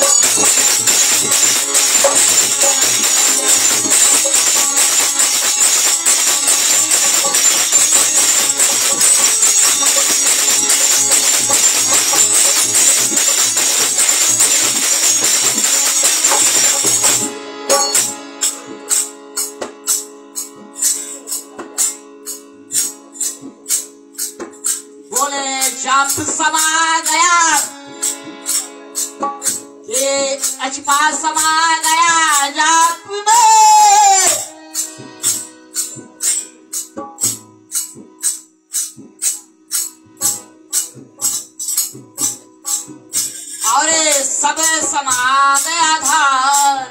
जब समा गया ये अचपा समा गया जाप में और सब समा गया धार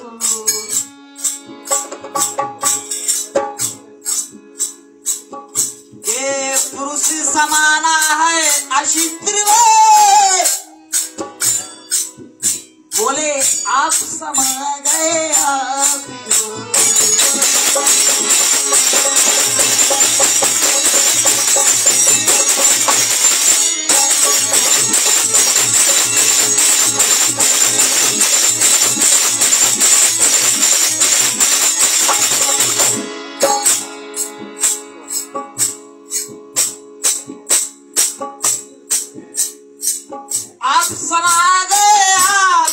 ये पुरुष समाना है अशित्र में बोले आप समा गए आप आप समा गए आप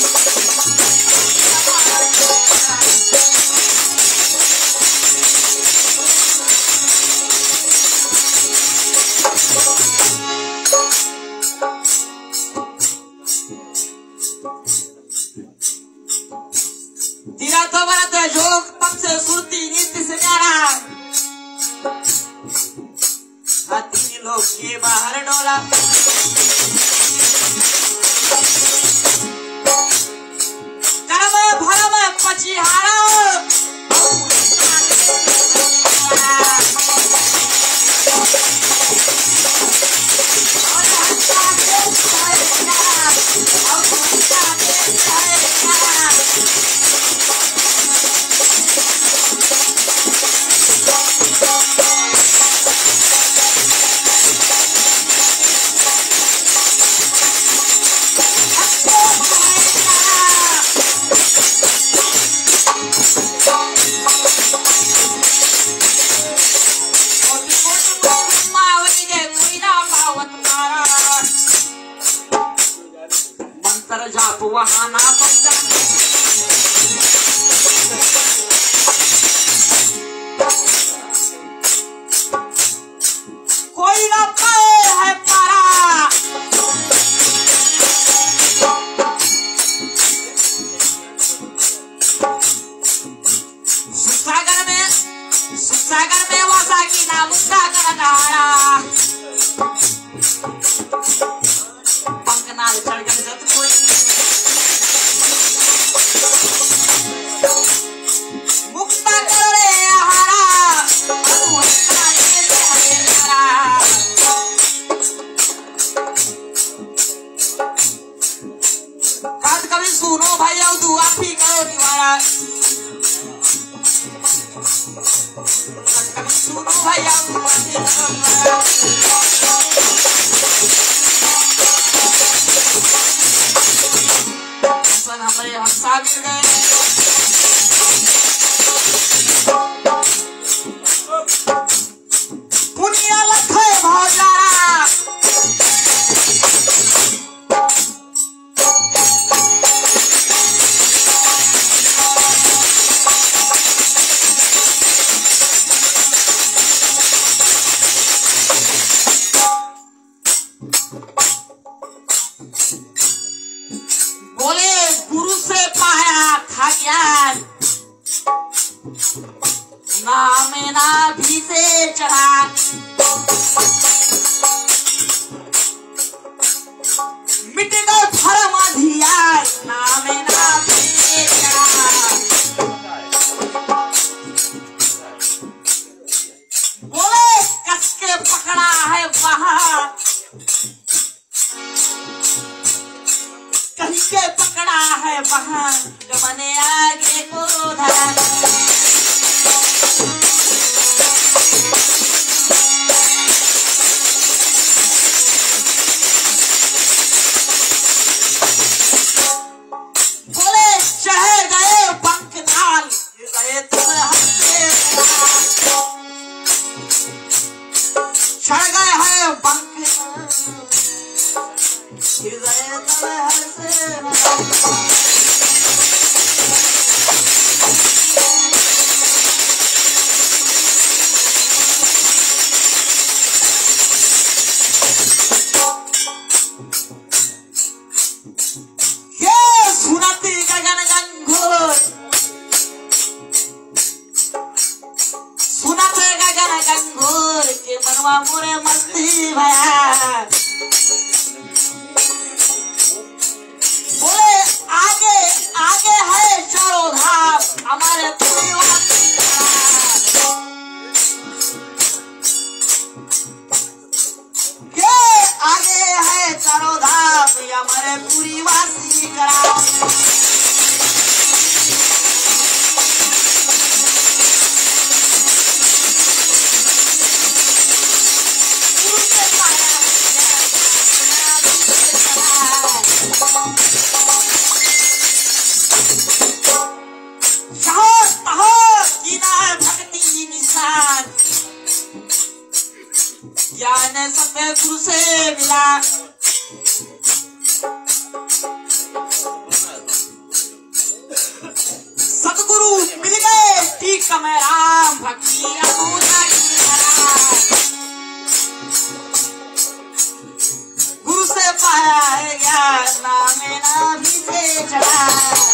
तीरा तो बरत जोग तब से सुरती नीति से न्यारा तीन लोग के बाहर डोला कर्म भरम पचिहारा मंत्र जाप वहां ना पहुंचा कोई ना पाए है पारा सुसागर में सुसागर में वासा की नाम सागर धारा पंकनाल चढ़ गए जत कोई मुक्ता करे हरा मुक्ता करे हरा बात कभी सुनो भाई और दुआ भी करो निवारा कभी सुनो भाई और दुआ भी करो निवारा हमारे हम साथ गए पुनिया लखे भौजारा बोले गुरु से पाया था ज्ञान नाम नाभि से चढ़ा मिट गए धर्म अधियार नाम नाभि से चढ़ा मोरे मस्ती भया बोले आगे आगे है चारों धाम हमारे परिवार के आगे है चारों धाम हमारे पूरी वासी करा ज्ञान सतगुरु से मिला सतगुरु मिल गए ठीक मैं राम भक्ति अपूर्णा गुरु से पाया है ज्ञान नाम नाभि से चढ़ा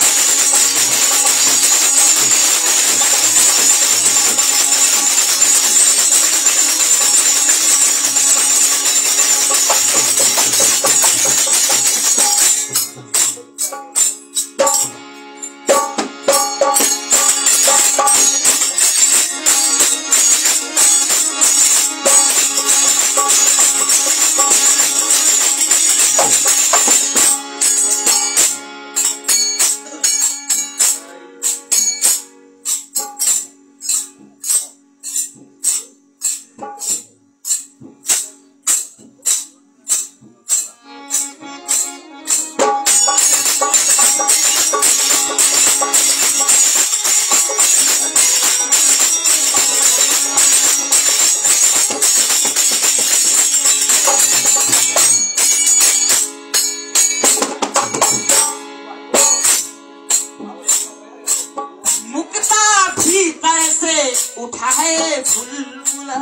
उठा है बुलबुला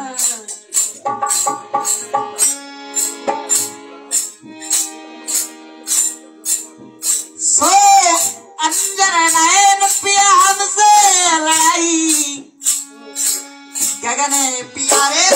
सो अंजन नयन पिया हमसे लड़ाई गगन प्यारे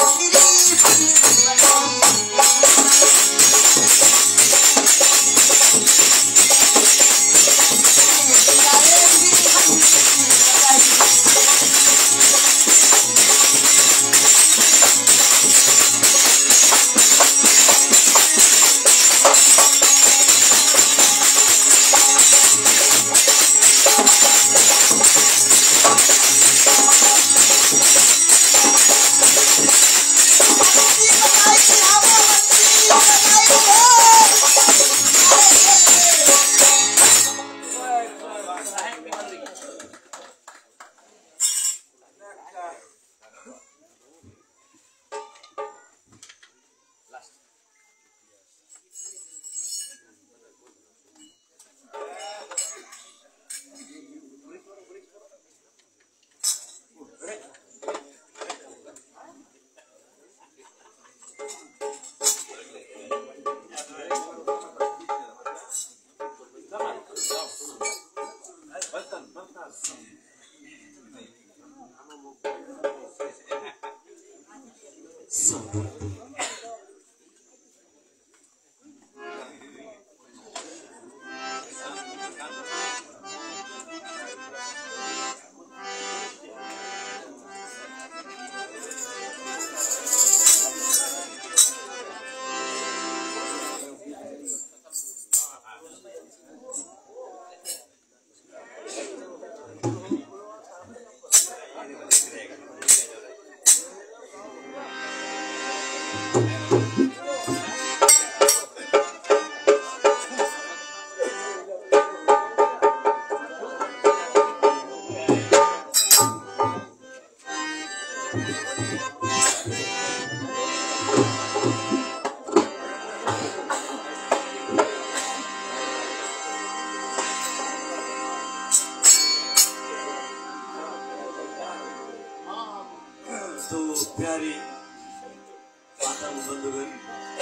तो प्यारे आतंक बंधुगण,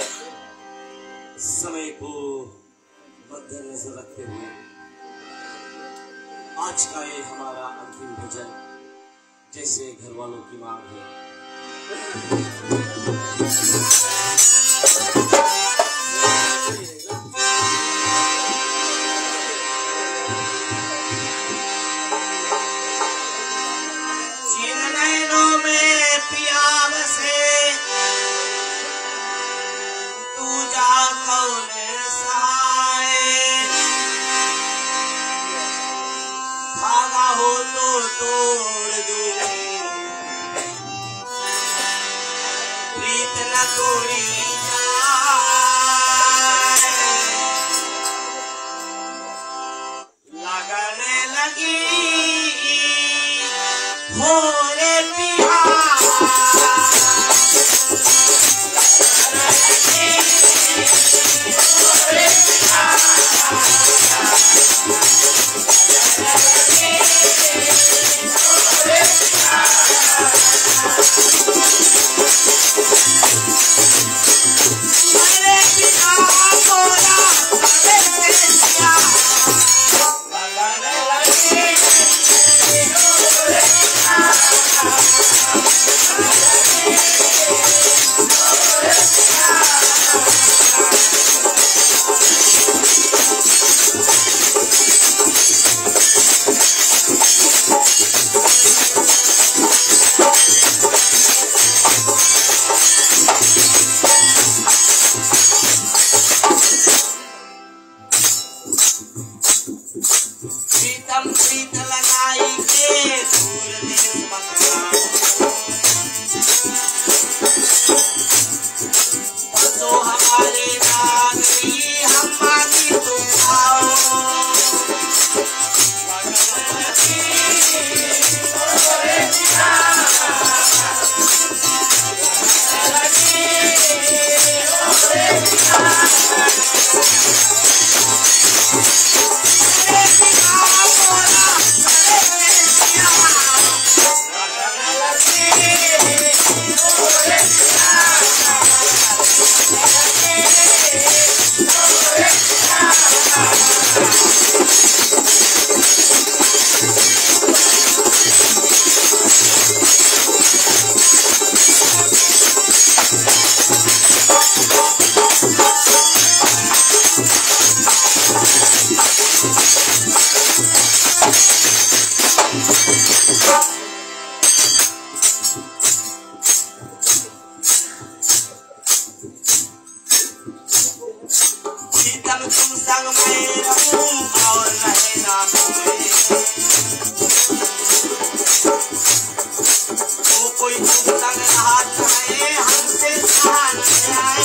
समय को मद्देनजर रखते हुए आज का ये हमारा अंतिम भजन जैसे घर वालों की मांग है। जिन नैनों में पिया बसे तू जा कौन सहाय, धागा हो तो तोड़ दूं प्रीत न तोड़ी जाए, लगने लगी हो रे पिया प्रीतम प्रीत लगाई के दूर देश मकान, तो हमारे नागरी हम मानी तो आओ, प्रीतम तुम संग में रहूं और रहे ना कोई, तो कोई तुम संग रहा चाहे हमसे सहा न जाए,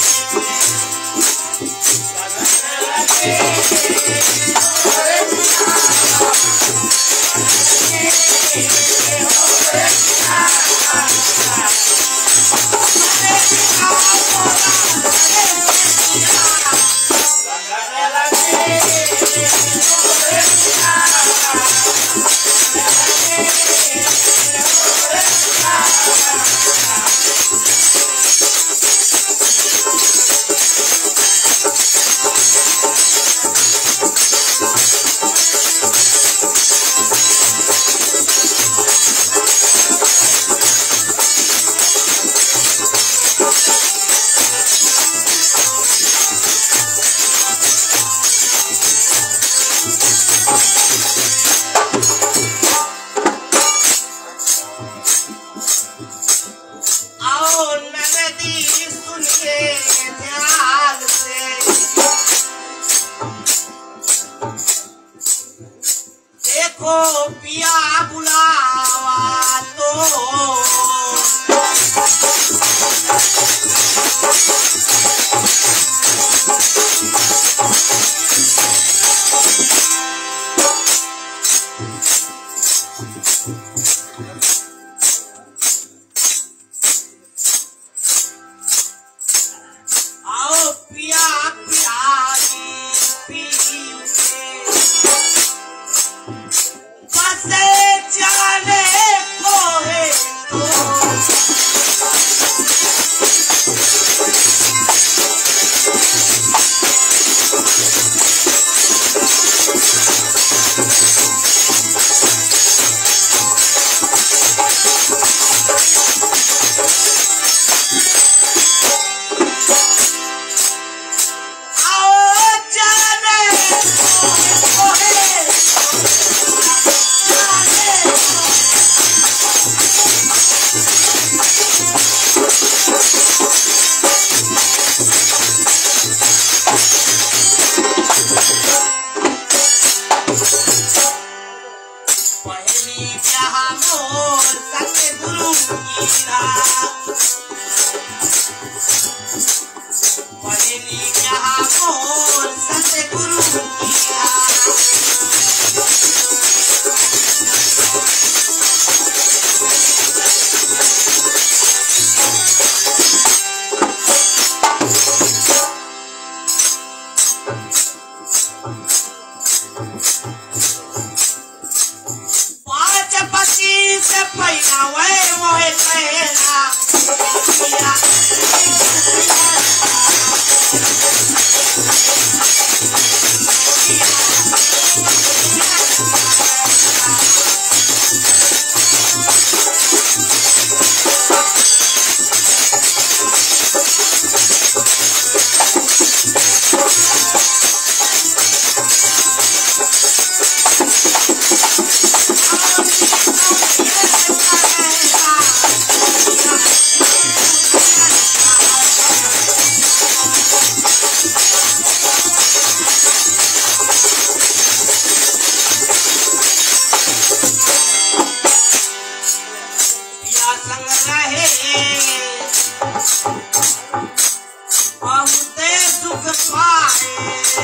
देखो पिया बुलावा तो की राह पढ़ेली यहाँ बोल सतगुरु की पाँच पति से पैना वह मोहे कहना बहुते सुख पाए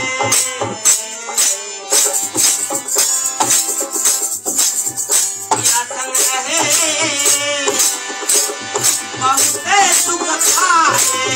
या संग रहे बहुते सुख पाए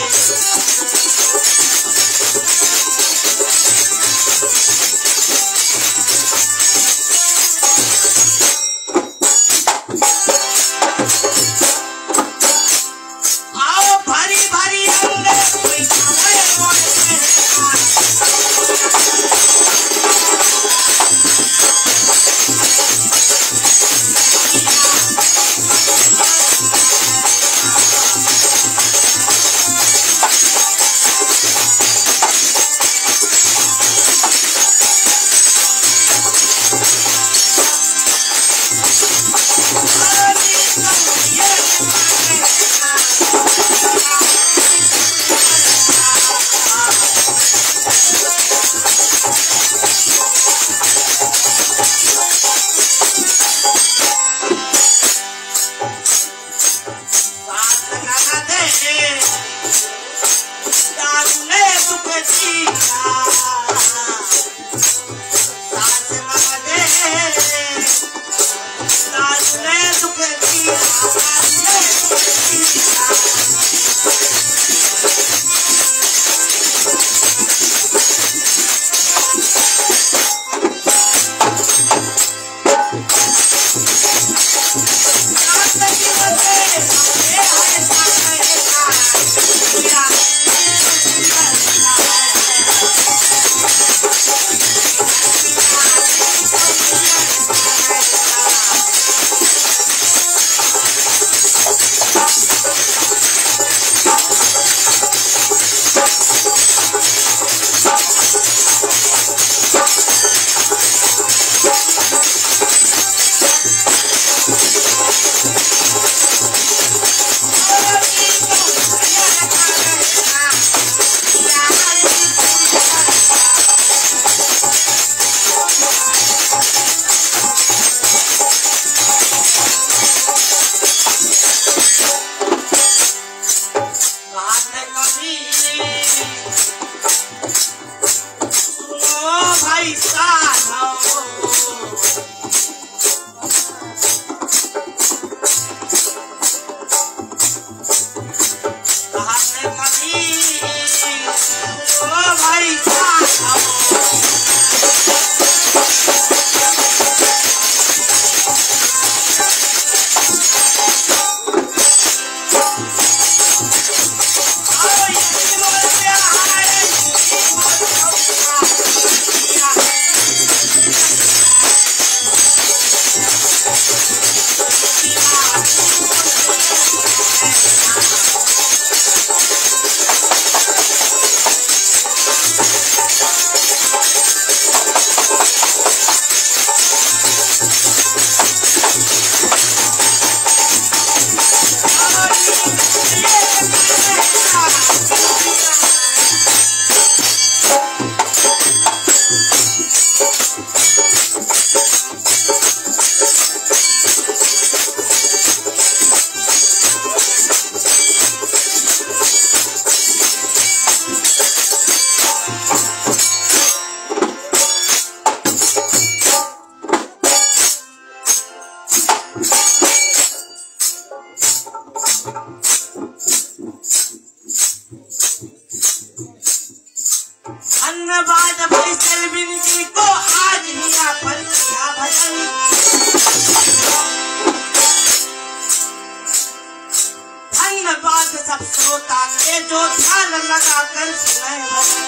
बात सब श्रोता के जो ध्यान लगाकर सुने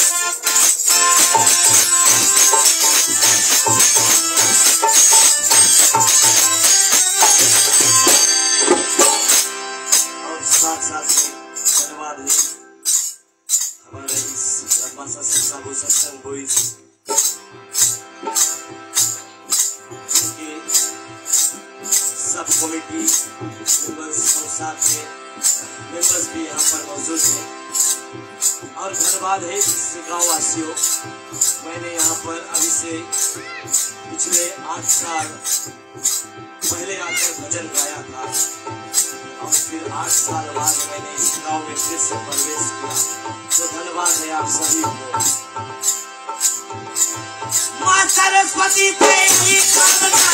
और साथ साथ में धन्यवाद है हमारे इस लंबा सा सत्संग सत्संग हुई सब कमेटी मेंबर्स और साथ में मेंबर्स भी यहाँ पर मौजूद हैं और धन्यवाद है इस गाँव वासियों। मैंने यहाँ पर अभी से पिछले आठ साल पहले आकर भजन गाया था और फिर आठ साल बाद मैंने इस गाँव में फिर से प्रवेश किया, तो धन्यवाद है आप सभी को। माँ सरस्वती तेरी कामना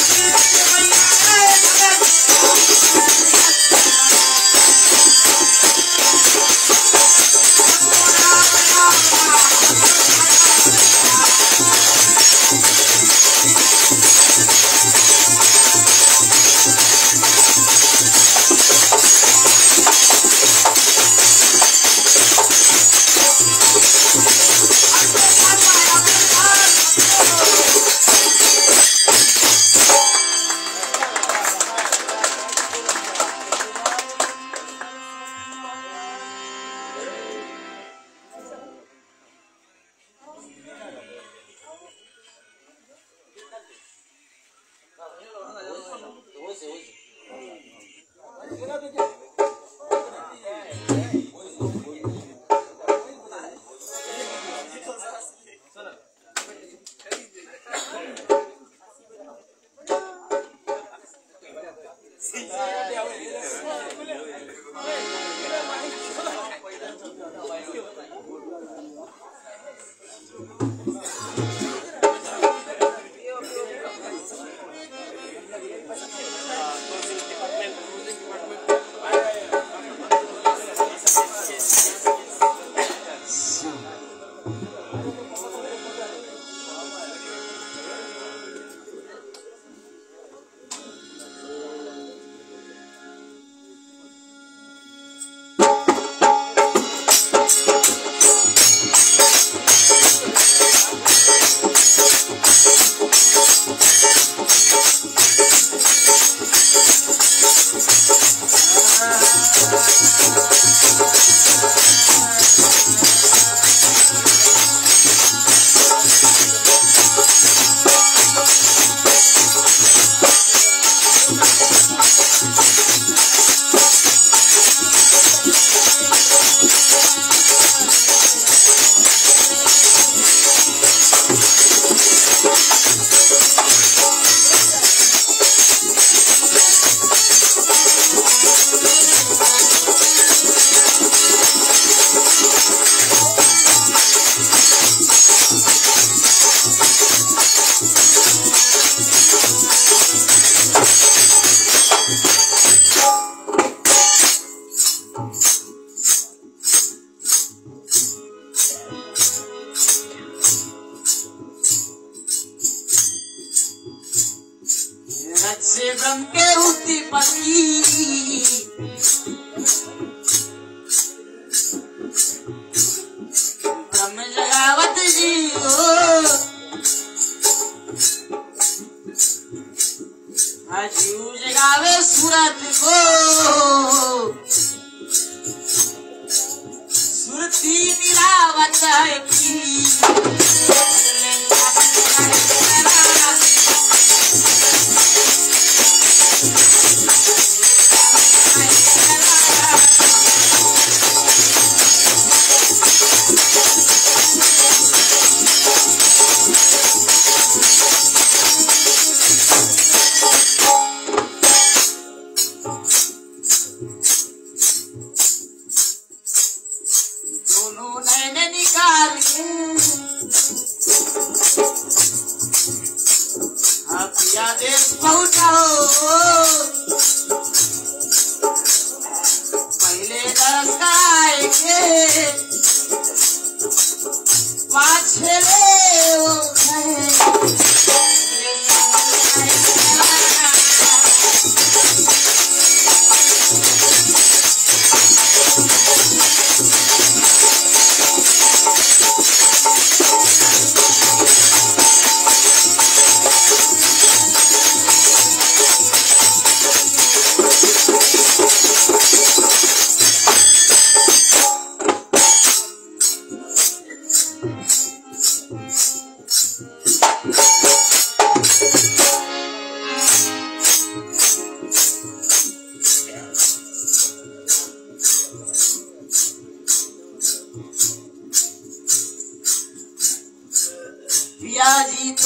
दोनों नैन निकाल के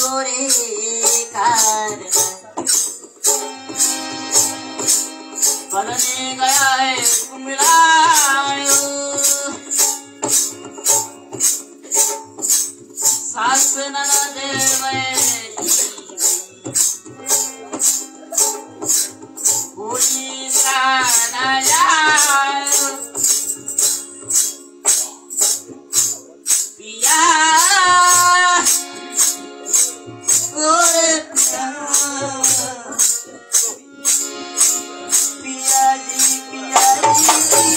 गोरे कार बनने गया है कुमिलायो सास ननद मेरी पूरी ना जाओ पिया गोरे पिया जी पिया जी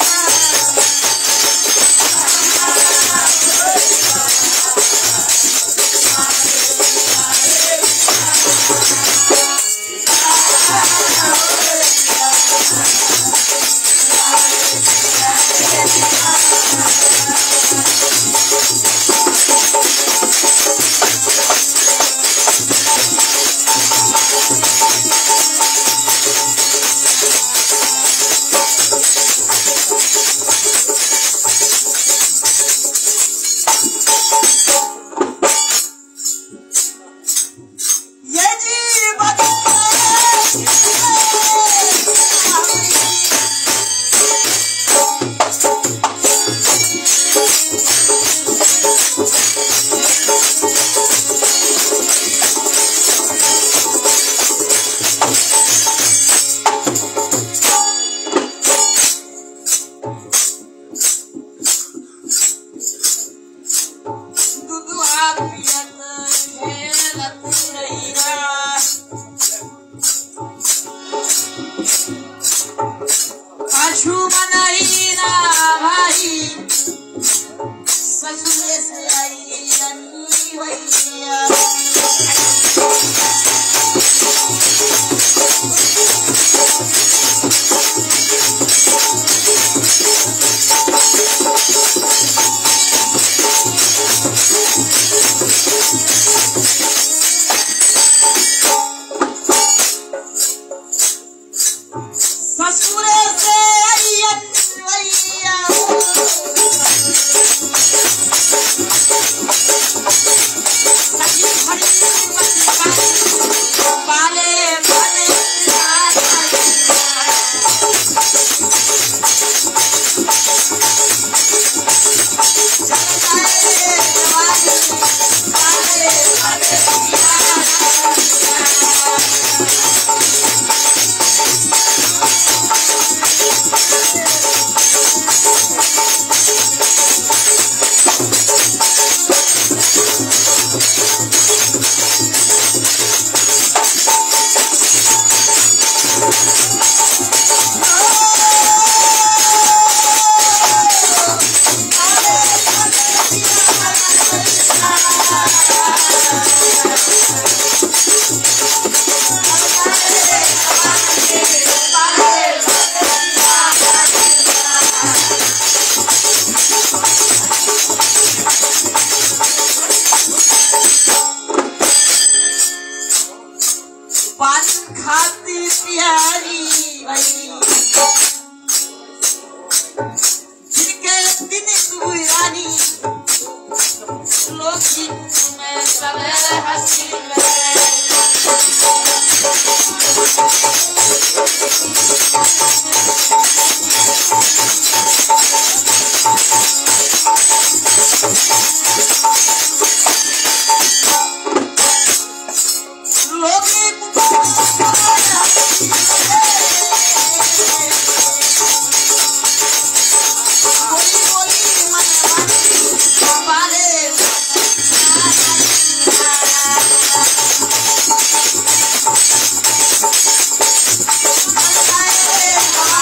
Bye.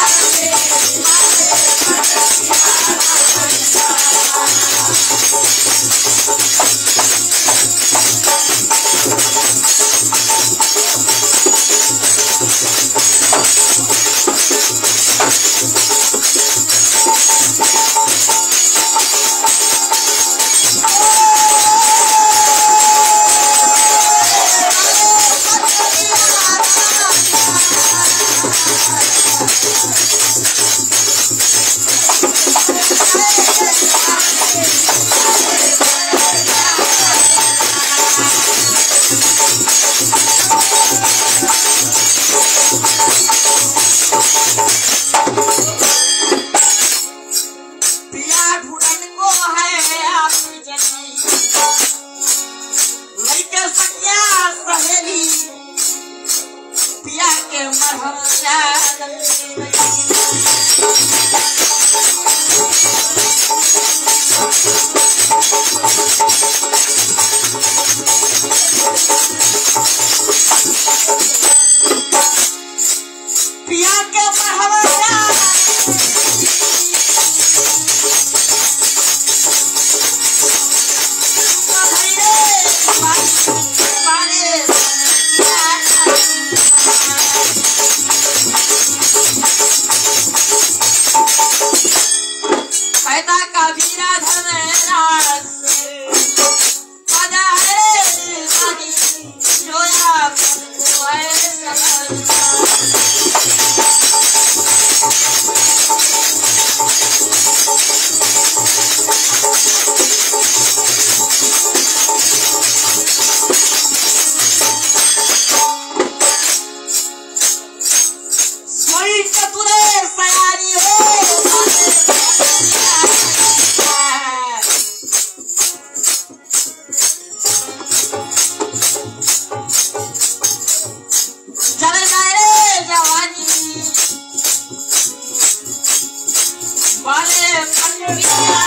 वाले पंडिया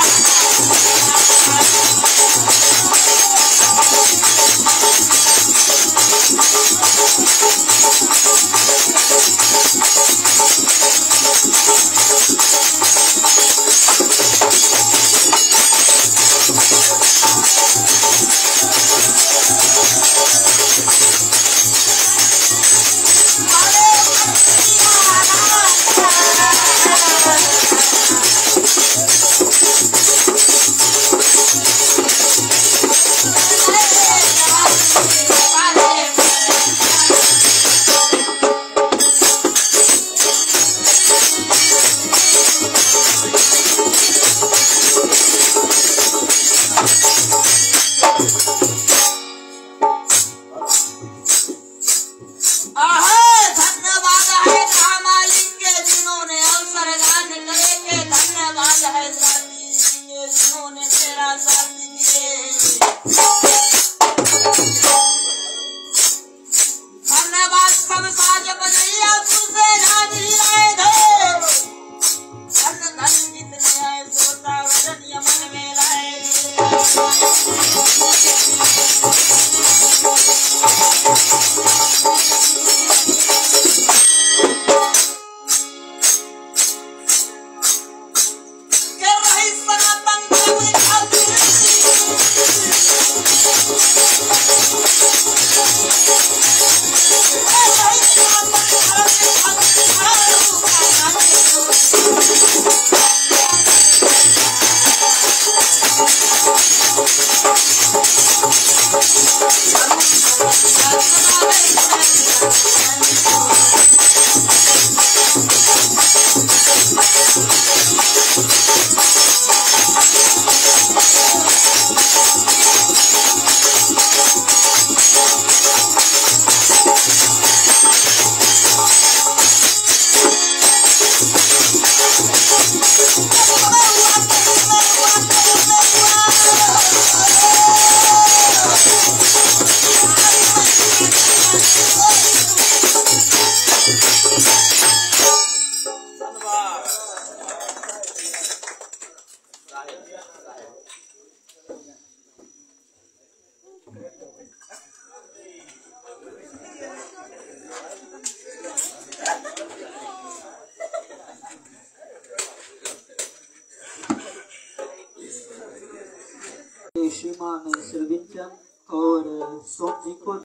श्रीमान सिरविंचन और सोम जी को